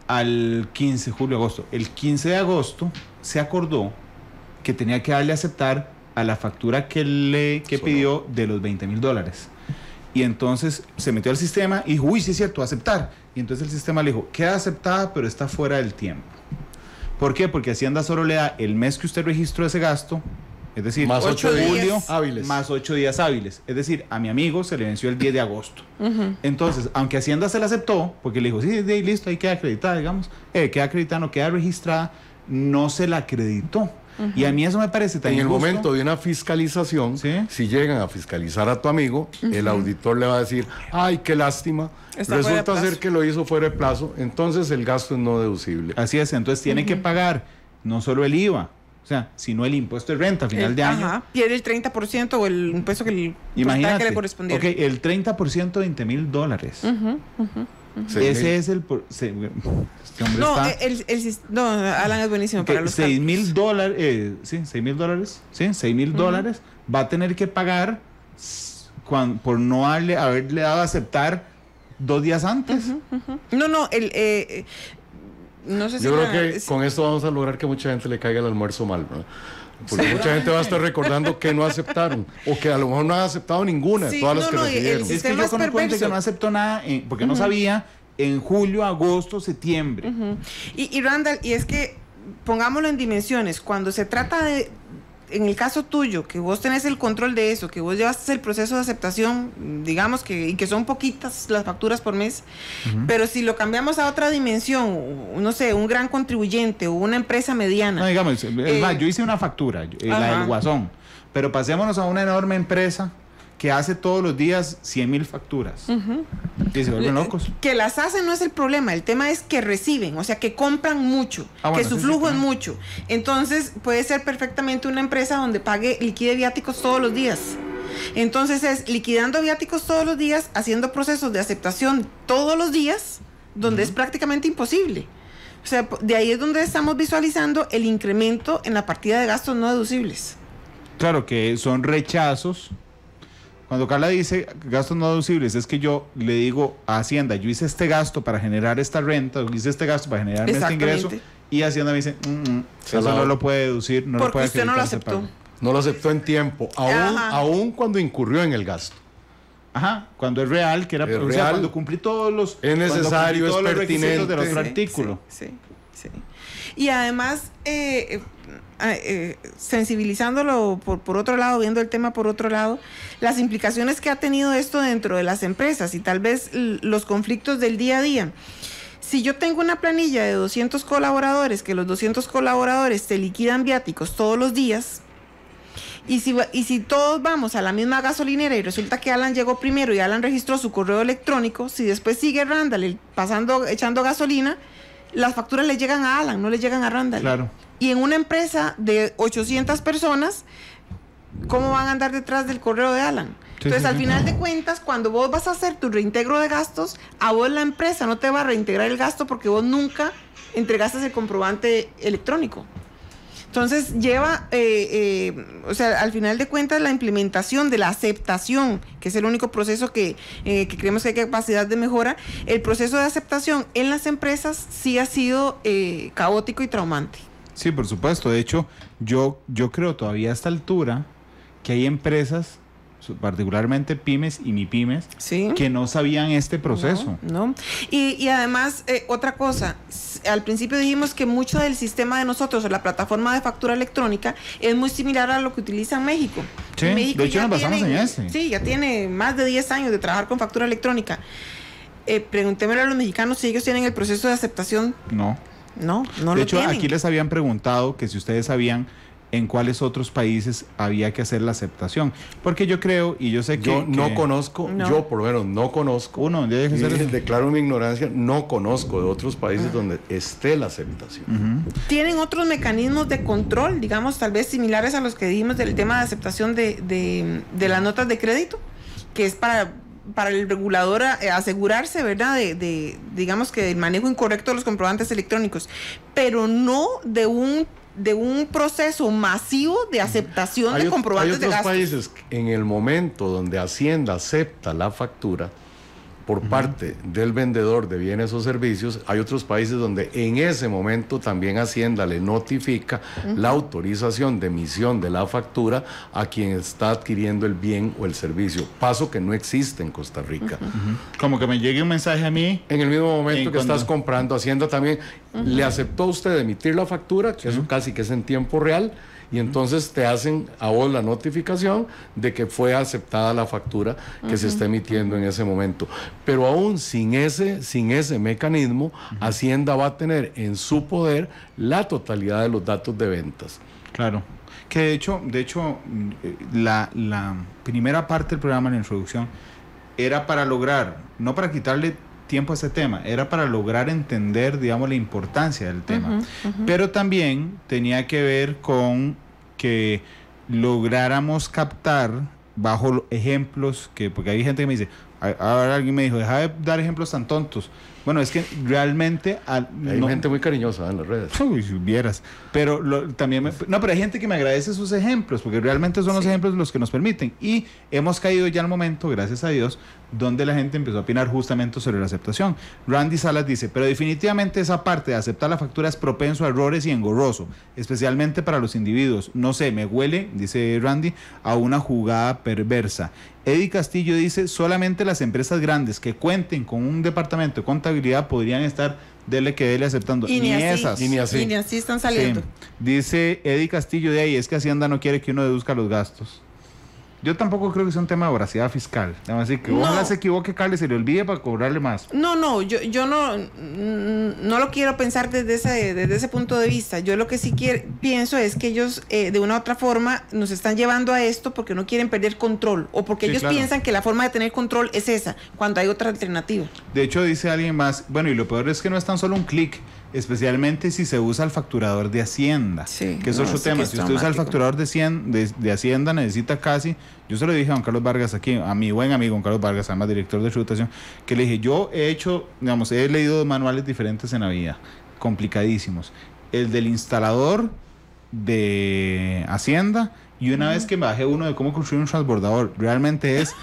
al quince, julio, agosto. El quince de agosto se acordó que tenía que darle a aceptar a la factura que le que pidió de los veinte mil dólares. Y entonces se metió al sistema y dijo, uy, sí es cierto, aceptar. Y entonces el sistema le dijo, queda aceptada, pero está fuera del tiempo. ¿Por qué? Porque Hacienda solo le da el mes que usted registró ese gasto, es decir, más ocho julio, días hábiles. Más ocho días hábiles. Es decir, a mi amigo se le venció el diez de agosto. Uh-huh. Entonces, aunque Hacienda se la aceptó, porque le dijo, sí, sí, listo, ahí queda acreditada, digamos, eh, queda acreditada, no queda registrada, no se la acreditó. Uh-huh. Y a mí eso me parece tan En injusto. el momento de una fiscalización, ¿sí? Si llegan a fiscalizar a tu amigo, uh-huh. el auditor le va a decir, ay, qué lástima, Está resulta ser que lo hizo fuera de plazo, entonces el gasto es no deducible. Así es, entonces tiene uh-huh. que pagar no solo el I V A, o sea, sino el impuesto de renta a final el, de año. Ajá, pierde el treinta por ciento o el impuesto que le, Imagínate, que le correspondiera. Ok, el treinta por ciento, veinte mil dólares. Uh-huh, uh-huh. Ese es el... Por, se, este hombre no, está, el, el, el, no, Alan es buenísimo para los seis mil dólares, eh, sí, seis mil dólares, sí, seis mil uh-huh. dólares va a tener que pagar cuando, por no haberle, haberle dado a aceptar dos días antes. Uh-huh, uh-huh. No, no, el... Eh, no sé si Yo creo la, que es, con esto vamos a lograr que mucha gente le caiga el almuerzo mal, ¿no? Porque mucha gente va a estar recordando que no aceptaron, o que a lo mejor no han aceptado ninguna de sí, todas no, las que no, recibieron. Es que yo conozco gente que no aceptó nada eh, porque uh-huh. no sabía, en julio, agosto, septiembre. Uh-huh. y, y Randall, y es que pongámoslo en dimensiones, cuando se trata de, en el caso tuyo, que vos tenés el control de eso, que vos llevaste el proceso de aceptación, digamos que, y que son poquitas las facturas por mes, uh-huh. pero si lo cambiamos a otra dimensión, no sé, un gran contribuyente o una empresa mediana. No, digamos, eh, más, yo hice una factura, eh, la del Guasón, pero pasémonos a una enorme empresa que hace todos los días cien mil facturas. Uh-huh. Y se vuelven locos. Que las hacen no es el problema, el tema es que reciben, o sea, que compran mucho, ah, bueno, que su sí, flujo sí, es mucho. Entonces, puede ser perfectamente una empresa donde pague, liquide viáticos todos los días. Entonces, es liquidando viáticos todos los días, haciendo procesos de aceptación todos los días, donde uh-huh. es prácticamente imposible. O sea, de ahí es donde estamos visualizando el incremento en la partida de gastos no deducibles. Claro, que son rechazos. Cuando Carla dice gastos no deducibles, es que yo le digo a Hacienda, yo hice este gasto para generar esta renta, yo hice este gasto para generar este ingreso, y Hacienda me dice, mm, mm, eso no lo puede deducir, no porque lo puede usted no lo aceptó. No lo aceptó en tiempo, aún, aún cuando incurrió en el gasto. Ajá, cuando es real, que era es o sea, real, cuando cumplí todos los, es necesario, todos es los pertinente requisitos del otro sí, artículo. Sí, sí, sí. Y además, eh, eh, eh, sensibilizándolo por, por otro lado, viendo el tema por otro lado, las implicaciones que ha tenido esto dentro de las empresas y tal vez l- los conflictos del día a día. Si yo tengo una planilla de doscientos colaboradores, que los doscientos colaboradores se liquidan viáticos todos los días, y si, y si todos vamos a la misma gasolinera y resulta que Alan llegó primero y Alan registró su correo electrónico, si después sigue Randall pasando, echando gasolina, las facturas le llegan a Alan, no le llegan a Randall. Claro. Y en una empresa de ochocientas personas, ¿cómo van a andar detrás del correo de Alan? Sí, Entonces, sí, al sí. final de cuentas, cuando vos vas a hacer tu reintegro de gastos, a vos la empresa no te va a reintegrar el gasto porque vos nunca entregaste el comprobante electrónico. Entonces, lleva, eh, eh, o sea, al final de cuentas, la implementación de la aceptación, que es el único proceso que, eh, que creemos que hay capacidad de mejora, el proceso de aceptación en las empresas sí ha sido eh, caótico y traumante. Sí, por supuesto. De hecho, yo, yo creo todavía a esta altura que hay empresas, particularmente pymes y mipymes, ¿sí? que no sabían este proceso. No, no. Y, y además, eh, otra cosa, al principio dijimos que mucho del sistema de nosotros, o la plataforma de factura electrónica, es muy similar a lo que utiliza en México. Sí, en México de hecho nos basamos tienen, en ese. Sí, ya tiene más de diez años de trabajar con factura electrónica. Eh, preguntémosle a los mexicanos si ellos tienen el proceso de aceptación. No. No, no de lo hecho, tienen. aquí les habían preguntado que si ustedes sabían en cuáles otros países había que hacer la aceptación. Porque yo creo, y yo sé que... Yo no que conozco, no. yo por lo menos no conozco. Uno, ya deje ser declaro mi ignorancia, no conozco de otros países uh-huh. donde esté la aceptación. Uh-huh. Tienen otros mecanismos de control, digamos, tal vez similares a los que dijimos del tema de aceptación de, de, de las notas de crédito, que es para... para el regulador a, a asegurarse, ¿verdad?, de, de, digamos que del manejo incorrecto de los comprobantes electrónicos, pero no de un de un proceso masivo de aceptación hay de comprobantes de gastos. Hay otros países en el momento donde Hacienda acepta la factura por uh-huh. parte del vendedor de bienes o servicios, hay otros países donde en ese momento también Hacienda le notifica uh-huh. la autorización de emisión de la factura a quien está adquiriendo el bien o el servicio, paso que no existe en Costa Rica. Uh-huh. Uh-huh. Como que me llegue un mensaje a mí. En el mismo momento que cuando... estás comprando, Hacienda también uh-huh. le aceptó a usted emitir la factura, que uh-huh. eso casi que es en tiempo real, y entonces te hacen a vos la notificación de que fue aceptada la factura que uh-huh. se está emitiendo en ese momento. Pero aún sin ese, sin ese mecanismo, uh-huh. Hacienda va a tener en su poder la totalidad de los datos de ventas. Claro. Que de hecho, de hecho la, la primera parte del programa, la introducción, era para lograr, no para quitarle tiempo a ese tema, era para lograr entender, digamos, la importancia del tema. Uh-huh, uh-huh. Pero también tenía que ver con que lográramos captar bajo ejemplos que, porque hay gente que me dice, ahora alguien me dijo, deja de dar ejemplos tan tontos. Bueno, es que realmente... Al, hay no, gente muy cariñosa en las redes. Uy, si vieras. Pero lo, también... Me, no, pero hay gente que me agradece sus ejemplos, porque realmente son sí. los ejemplos los que nos permiten. Y hemos caído ya al momento, gracias a Dios, donde la gente empezó a opinar justamente sobre la aceptación. Randy Salas dice, pero definitivamente esa parte de aceptar la factura es propenso a errores y engorroso, especialmente para los individuos. No sé, me huele, dice Randy, a una jugada perversa. Eddie Castillo dice, solamente las empresas grandes que cuenten con un departamento de contabilidad contabilidad podrían estar dele que dele aceptando. Y ni, ni así, esas. Y ni así. Y ni así están saliendo. Sí. Dice Eddie Castillo de ahí, es que Hacienda no quiere que uno deduzca los gastos. Yo tampoco creo que sea un tema de voracidad fiscal. Así que No. ojalá se equivoque, Carles, se le olvide para cobrarle más. No, no, yo, yo no, no lo quiero pensar desde ese, desde ese punto de vista. Yo lo que sí quiero, pienso es que ellos eh, de una u otra forma nos están llevando a esto porque no quieren perder control o porque Sí, ellos claro. piensan que la forma de tener control es esa, cuando hay otra alternativa. De hecho, dice alguien más, bueno, y lo peor es que no es tan solo un clic, especialmente si se usa el facturador de Hacienda, Sí, que es no, otro sí tema. que es Si usted usa el traumático. facturador de, cien, de, de Hacienda, necesita casi, yo se lo dije a Juan Carlos Vargas aquí, a mi buen amigo Juan Carlos Vargas, además director de tributación, que le dije, yo he hecho, digamos, he leído manuales diferentes en la vida, complicadísimos. El del instalador de Hacienda, y una uh-huh. vez que me bajé uno de cómo construir un transbordador, realmente es...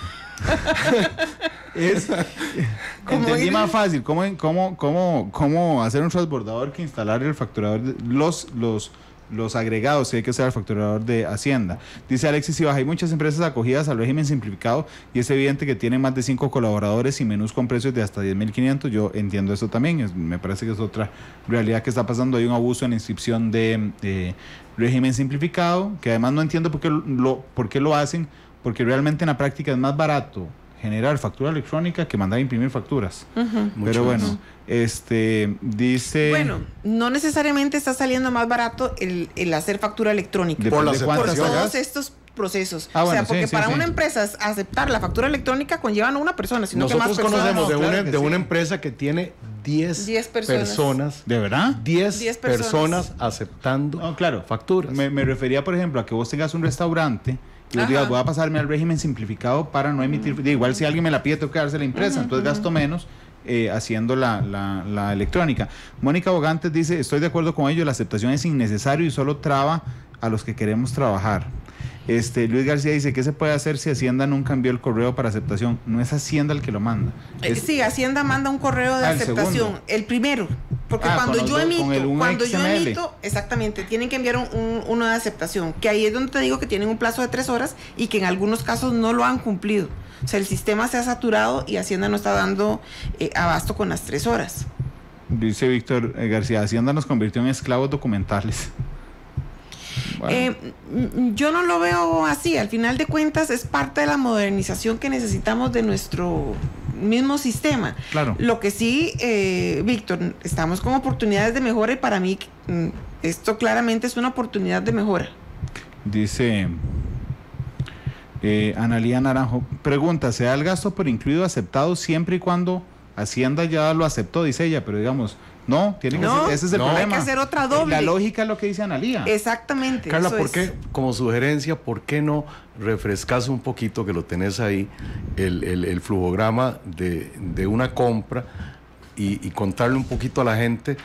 es entendí más fácil cómo, cómo, cómo, cómo hacer un transbordador que instalar el facturador de, los, los, los agregados que hay que hacer al facturador de Hacienda. Dice Alexis Ibaja, hay muchas empresas acogidas al régimen simplificado y es evidente que tienen más de cinco colaboradores y menús con precios de hasta diez mil quinientos. Yo entiendo eso también, es, me parece que es otra realidad que está pasando. Hay un abuso en la inscripción de, de régimen simplificado, que además no entiendo por qué lo, por qué lo hacen, porque realmente en la práctica es más barato generar factura electrónica que mandar a imprimir facturas. Uh-huh. Pero bueno, uh-huh. este dice... Bueno, no necesariamente está saliendo más barato el, el hacer factura electrónica. Por, de por todos estos procesos. Ah, bueno, o sea, porque sí, para sí, una sí. empresa aceptar la factura electrónica conlleva no una persona, sino Nosotros que más personas. conocemos de, no, una, claro de sí. una empresa que tiene diez personas. personas. ¿De verdad? diez personas. personas aceptando no, claro. facturas. Me, me refería, por ejemplo, a que vos tengas un restaurante y vos digas, voy a pasarme al régimen simplificado para no emitir... Uh-huh. Igual si alguien me la pide, tengo que darse la impresa, uh-huh. entonces gasto menos eh, haciendo la, la, la electrónica. Mónica Bogantes dice, estoy de acuerdo con ello, la aceptación es innecesario y solo traba a los que queremos trabajar. Este, Luis García dice, ¿qué se puede hacer si Hacienda nunca envió el correo para aceptación? No es Hacienda el que lo manda. Es... Sí, Hacienda manda un correo de ah, aceptación, el, el primero. Porque ah, cuando yo dos, emito, cuando X M L. yo emito, exactamente, tienen que enviar un, un, uno de aceptación, que ahí es donde te digo que tienen un plazo de tres horas y que en algunos casos no lo han cumplido. O sea, el sistema se ha saturado y Hacienda no está dando eh, abasto con las tres horas. Dice Víctor eh, García, Hacienda nos convirtió en esclavos documentales. Bueno. Eh, yo no lo veo así, al final de cuentas es parte de la modernización que necesitamos de nuestro mismo sistema. Claro. Lo que sí, eh, Víctor, estamos con oportunidades de mejora y para mí esto claramente es una oportunidad de mejora. Dice eh, Analía Naranjo, pregunta, ¿se da el gasto por incluido aceptado siempre y cuando Hacienda ya lo aceptó? Dice ella, pero digamos... No, tiene que no, ser, ese es el no, problema. Hay que hacer otra doble. La lógica es lo que dice Analía. Exactamente. Carla, eso ¿por es. qué, como sugerencia, por qué no refrescas un poquito, que lo tenés ahí, el, el, el flujograma de, de una compra y, y contarle un poquito a la gente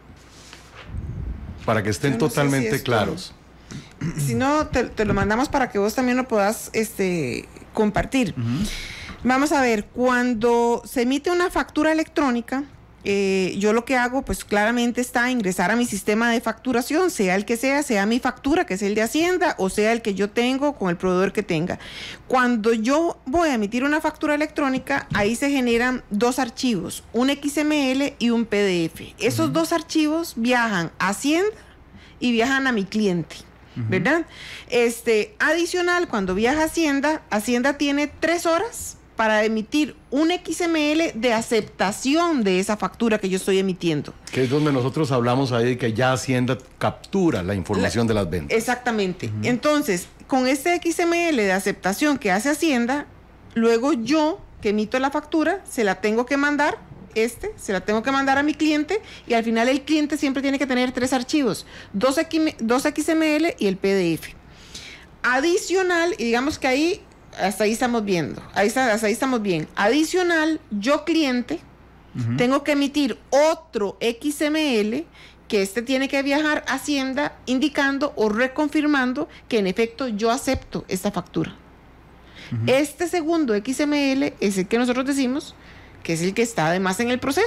para que estén Yo no totalmente sé si claros? Si no, te, te lo mandamos para que vos también lo puedas este, compartir. Uh-huh. Vamos a ver, cuando se emite una factura electrónica, Eh, yo lo que hago, pues claramente está ingresar a mi sistema de facturación, sea el que sea, sea mi factura, que es el de Hacienda, o sea el que yo tengo con el proveedor que tenga. Cuando yo voy a emitir una factura electrónica, ahí se generan dos archivos, un X M L y un P D F. Esos uh-huh. dos archivos viajan a Hacienda y viajan a mi cliente, uh-huh. ¿verdad? Este, adicional, cuando viaja a Hacienda, Hacienda tiene tres horas para emitir un X M L de aceptación de esa factura que yo estoy emitiendo. Que es donde nosotros hablamos ahí de que ya Hacienda captura la información la, de las ventas. Exactamente. Uh-huh. Entonces, con este X M L de aceptación que hace Hacienda, luego yo, que emito la factura, se la tengo que mandar, este, se la tengo que mandar a mi cliente, y al final el cliente siempre tiene que tener tres archivos, dos, X, dos X M L y el P D F. Adicional, y digamos que ahí hasta ahí estamos viendo, ahí está, hasta ahí estamos bien. Adicional, yo cliente, uh-huh. tengo que emitir otro X M L que este tiene que viajar a Hacienda indicando o reconfirmando que en efecto yo acepto esta factura. Uh-huh. Este segundo X M L es el que nosotros decimos que es el que está además en el proceso.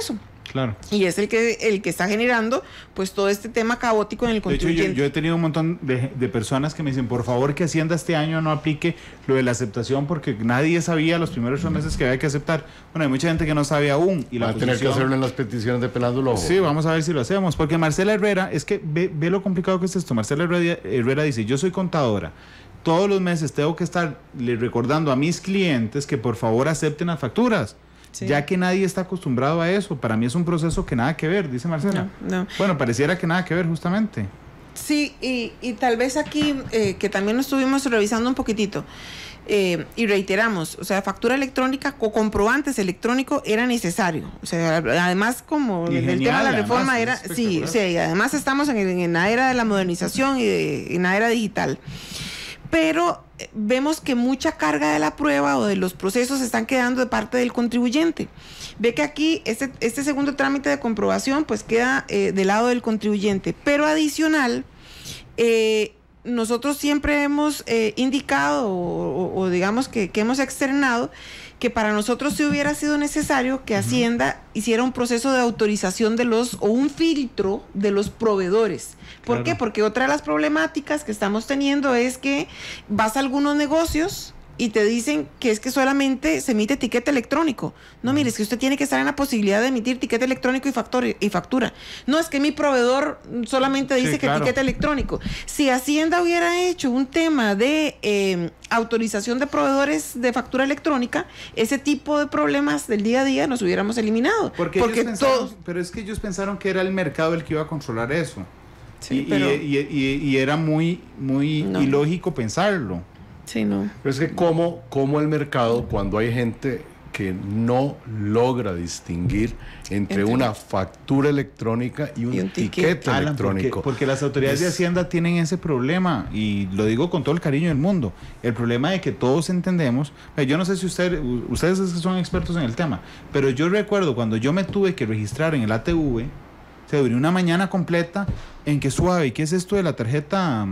Claro. Y es el que, el que está generando pues todo este tema caótico en el contribuyente. De hecho, yo, yo he tenido un montón de, de personas que me dicen, por favor, que Hacienda este año no aplique lo de la aceptación porque nadie sabía los primeros tres meses que había que aceptar. Bueno, hay mucha gente que no sabe aún. Y la Va a tener que hacerlo en las peticiones de Pelando Lobo. Sí, vamos a ver si lo hacemos. Porque Marcela Herrera, es que ve, ve lo complicado que es esto. Marcela Herrera, Herrera dice, yo soy contadora. Todos los meses tengo que estar le recordando a mis clientes que por favor acepten las facturas. Sí. Ya que nadie está acostumbrado a eso. Para mí es un proceso que nada que ver, dice Marcela. No, no. Bueno, pareciera que nada que ver justamente. Sí, y, y tal vez aquí, eh, que también lo estuvimos revisando un poquitito, eh, y reiteramos, o sea, factura electrónica o comprobantes electrónicos era necesario. O sea, además como y el genial, tema de la además, reforma era, sí, sí, y además estamos en, el, en la era de la modernización y de, en la era digital. Pero vemos que mucha carga de la prueba o de los procesos están quedando de parte del contribuyente. Ve que aquí este, este segundo trámite de comprobación pues queda eh, del lado del contribuyente, pero adicional, eh, nosotros siempre hemos eh, indicado o, o, o digamos que, que hemos externado que para nosotros sí hubiera sido necesario que Hacienda hiciera un proceso de autorización de los, o un filtro de los proveedores. ¿Por claro. qué? Porque otra de las problemáticas que estamos teniendo es que vas a algunos negocios y te dicen que es que solamente se emite etiqueta electrónico. No, mire, es que usted tiene que estar en la posibilidad de emitir etiqueta electrónico y, factor, y factura. No, es que mi proveedor solamente dice sí, que claro. etiqueta electrónico. Si Hacienda hubiera hecho un tema de eh, autorización de proveedores de factura electrónica, ese tipo de problemas del día a día nos hubiéramos eliminado. Porque, porque ellos pensaron, todos... pero es que ellos pensaron que era el mercado el que iba a controlar eso. Sí, y, pero... y, y, y, y era muy, muy no. ilógico pensarlo. Sí, no. Pero es que cómo, cómo el mercado, cuando hay gente que no logra distinguir entre, entre una factura electrónica y un, y un tiquete Alan, electrónico. Porque, porque las autoridades es... de Hacienda tienen ese problema, y lo digo con todo el cariño del mundo. El problema de que todos entendemos, yo no sé si usted, ustedes son expertos en el tema, pero yo recuerdo cuando yo me tuve que registrar en el A T V, se duró una mañana completa en que suave, ¿qué es esto de la tarjeta?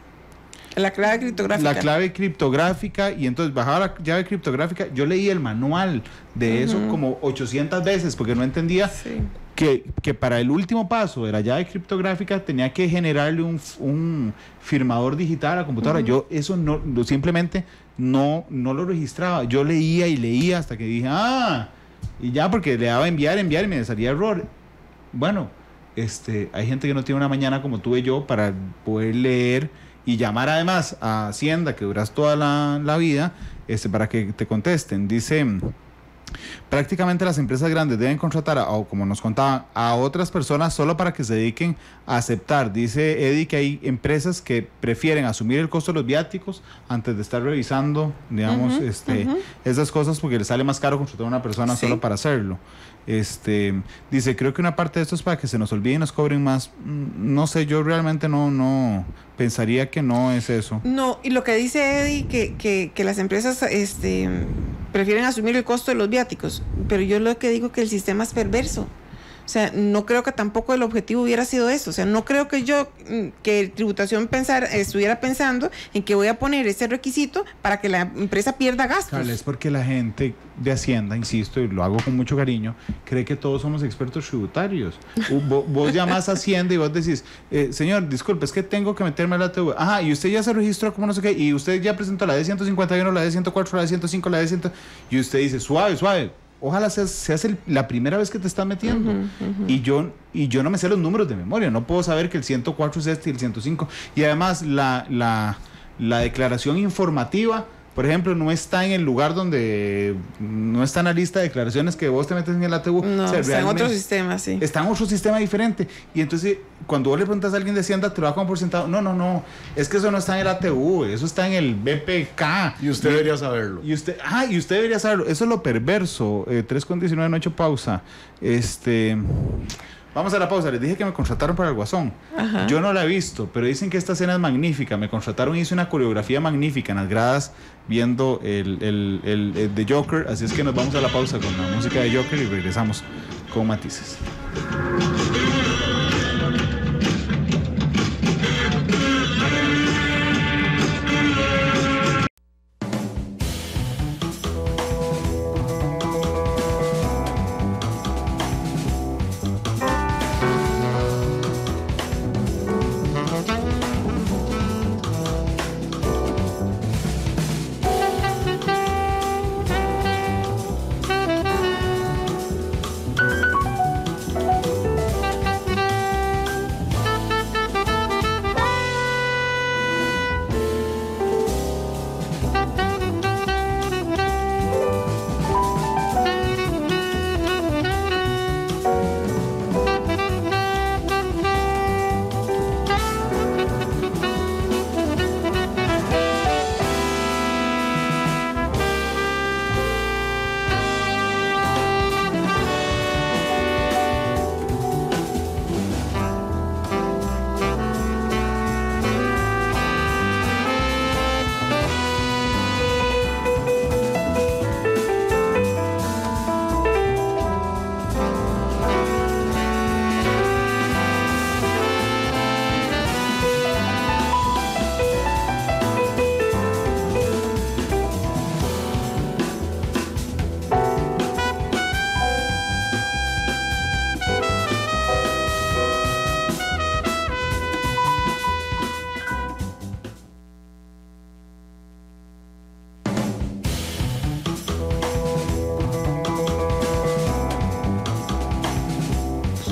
La clave criptográfica. La clave criptográfica, y entonces bajaba la llave criptográfica. Yo leí el manual de uh-huh. eso como ochocientas veces porque no entendía sí. que, que para el último paso de la llave criptográfica tenía que generarle un, un firmador digital a la computadora. Uh-huh. Yo eso no, lo, simplemente no, no lo registraba. Yo leía y leía hasta que dije, ah, y ya, porque le daba enviar, enviar y me salía error. Bueno, este, hay gente que no tiene una mañana como tuve yo para poder leer y llamar además a Hacienda, que duras toda la, la vida, este, para que te contesten. Dice, prácticamente las empresas grandes deben contratar, a, o como nos contaban, a otras personas solo para que se dediquen a aceptar. Dice Eddie que hay empresas que prefieren asumir el costo de los viáticos antes de estar revisando, digamos, uh-huh, este, uh-huh. esas cosas, porque les sale más caro contratar a una persona sí. solo para hacerlo. Este, dice, creo que una parte de esto es para que se nos olvide y nos cobren más. No sé, yo realmente no, no pensaría que no es eso. No, y lo que dice Eddie, que, que, que las empresas este, prefieren asumir el costo de los viáticos, pero yo lo que digo que el sistema es perverso. O sea, no creo que tampoco el objetivo hubiera sido eso. O sea, no creo que yo, que tributación pensar, estuviera pensando en que voy a poner ese requisito para que la empresa pierda gastos. Carla, es porque la gente de Hacienda, insisto, y lo hago con mucho cariño, cree que todos somos expertos tributarios. vos, vos llamás a Hacienda y vos decís, eh, señor, disculpe, es que tengo que meterme a la T V. Ajá, y usted ya se registró como no sé qué, y usted ya presentó la D ciento cincuenta y uno, la D ciento cuatro, la D ciento cinco, la D cien, y usted dice, suave, suave. Ojalá seas, seas el, la primera vez que te estás metiendo. Uh-huh, uh-huh. Y yo y yo no me sé los números de memoria. No puedo saber que el ciento cuatro es este y el ciento cinco. Y además la, la, la declaración informativa, por ejemplo, no está en el lugar donde... No está en la lista de declaraciones que vos te metes en el A T U. No, o sea, está en otro sistema, sí. Está en otro sistema diferente. Y entonces, cuando vos le preguntas a alguien de Hacienda, te lo da como por sentado. No, no, no. Es que eso no está en el A T U. Eso está en el B P K. Y usted y, debería saberlo. Y usted, ah, y usted debería saberlo. Eso es lo perverso. Eh, tres con diecinueve, no he hecho pausa. Este... Vamos a la pausa. Les dije que me contrataron para el Guasón. Ajá. Yo no la he visto, pero dicen que esta escena es magnífica. Me contrataron y hice una coreografía magnífica en las gradas viendo el, el, el, el de Joker. Así es que nos vamos a la pausa con la música de Joker y regresamos con matices.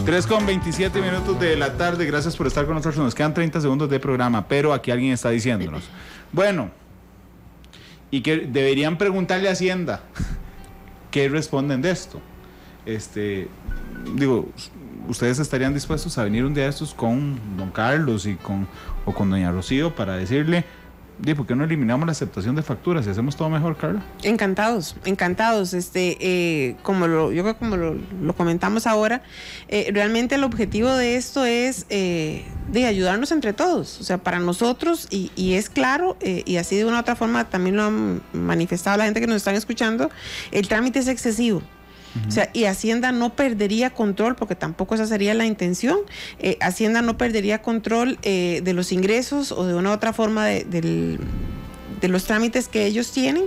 tres con veintisiete minutos de la tarde, gracias por estar con nosotros. Nos quedan treinta segundos de programa, pero aquí alguien está diciéndonos, bueno, y que deberían preguntarle a Hacienda qué responden de esto. Este, digo, ¿ustedes estarían dispuestos a venir un día de estos con don Carlos y con, o con doña Rocío para decirle, ¿por qué no eliminamos la aceptación de facturas y hacemos todo mejor, Carla? Encantados, encantados. Este, eh, como lo, yo creo que como lo, lo comentamos ahora, eh, realmente el objetivo de esto es eh, de ayudarnos entre todos. O sea, para nosotros, y, y es claro, eh, y así de una u otra forma también lo han manifestado la gente que nos están escuchando, el trámite es excesivo. Uh-huh. O sea, y Hacienda no perdería control, porque tampoco esa sería la intención. Eh, Hacienda no perdería control eh, de los ingresos o de una u otra forma de, de, de los trámites que ellos tienen.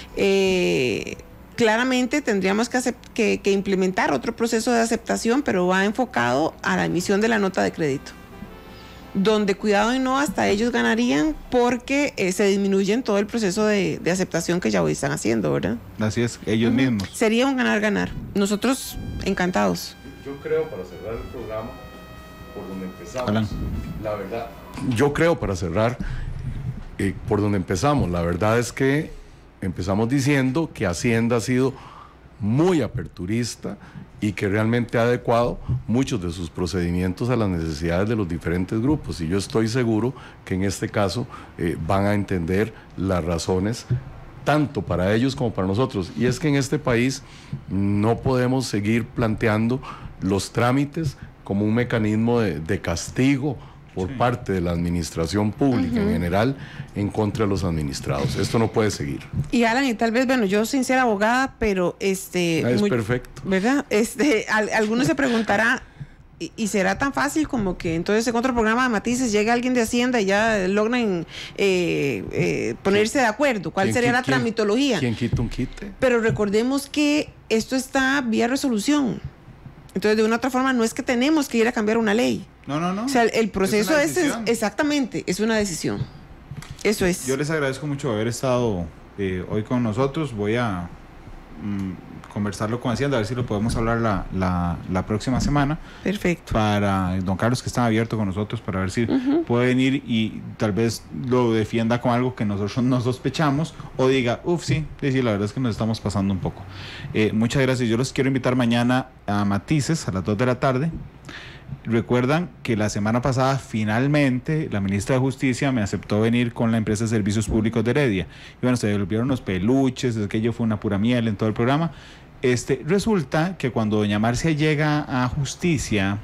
Eh, claramente tendríamos que, acept- que, que implementar otro proceso de aceptación, pero va enfocado a la emisión de la nota de crédito, donde cuidado y no, hasta ellos ganarían porque eh, se disminuyen todo el proceso de, de aceptación que ya hoy están haciendo, ¿verdad? Así es, ellos uh-huh. mismos. Sería un ganar-ganar. Nosotros encantados. Yo creo, para cerrar el programa, por donde empezamos, Alan. la verdad, yo creo, para cerrar, eh, por donde empezamos, la verdad es que empezamos diciendo que Hacienda ha sido muy aperturista y que realmente ha adecuado muchos de sus procedimientos a las necesidades de los diferentes grupos, y yo estoy seguro que en este caso eh, van a entender las razones tanto para ellos como para nosotros. Y es que en este país no podemos seguir planteando los trámites como un mecanismo de, de castigo por sí. parte de la administración pública uh-huh. en general en contra de los administrados. Esto no puede seguir. Y Alan, y tal vez, bueno, yo sin ser abogada, pero este... Ah, es muy, perfecto. ¿Verdad? Este, al, alguno se preguntará, y, y será tan fácil como que entonces en otro programa de Matices llega alguien de Hacienda y ya logran eh, eh, ponerse de acuerdo. ¿Cuál sería la quién, tramitología? ¿Quién quita un quite? Pero recordemos que esto está vía resolución. Entonces, de una u otra forma, no es que tenemos que ir a cambiar una ley. No, no, no. O sea, el, el proceso es, es, es exactamente, es una decisión. Eso es. Yo les agradezco mucho haber estado eh, hoy con nosotros. Voy a mm, conversarlo con Hacienda, a ver si lo podemos hablar la, la, la próxima semana. Perfecto. Para don Carlos, que está abierto con nosotros, para ver si uh-huh. puede venir y tal vez lo defienda con algo que nosotros nos sospechamos, o diga, uff, sí, sí, la verdad es que nos estamos pasando un poco. Eh, muchas gracias. Yo los quiero invitar mañana a Matices a las dos de la tarde. Recuerdan que la semana pasada finalmente la ministra de Justicia me aceptó venir con la empresa de servicios públicos de Heredia. Y bueno, se devolvieron los peluches, es que yo fue una pura miel en todo el programa. Este, resulta que cuando doña Marcia llega a Justicia,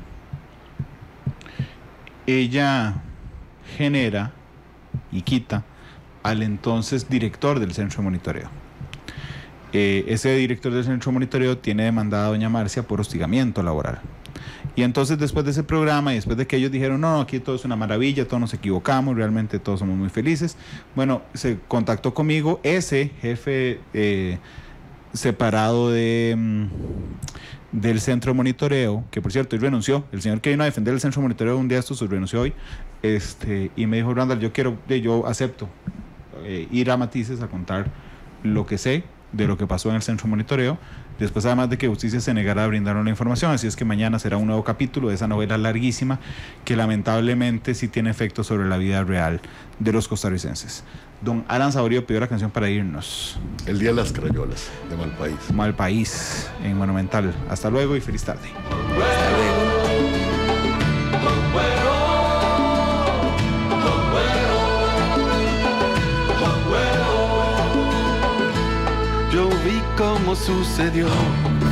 ella genera y quita al entonces director del centro de monitoreo. Eh, ese director del centro de monitoreo tiene demandada a doña Marcia por hostigamiento laboral. Y entonces, después de ese programa y después de que ellos dijeron, no, aquí todo es una maravilla, todos nos equivocamos, realmente todos somos muy felices, bueno, se contactó conmigo ese jefe eh, separado de, mm, del centro de monitoreo, que por cierto, él renunció, el señor que vino a defender el centro de monitoreo un día estos, se renunció hoy, este, y me dijo, Randall, yo quiero, yo acepto eh, ir a Matices a contar lo que sé de lo que pasó en el centro de monitoreo, después además de que Justicia se negara a brindarnos la información. Así es que mañana será un nuevo capítulo de esa novela larguísima que lamentablemente sí tiene efectos sobre la vida real de los costarricenses. Don Alan Saborío pidió la canción para irnos. El Día de las Crayolas, de Malpaís. Malpaís, en Monumental. Hasta luego y feliz tarde. Hasta luego. Yo vi cómo sucedió.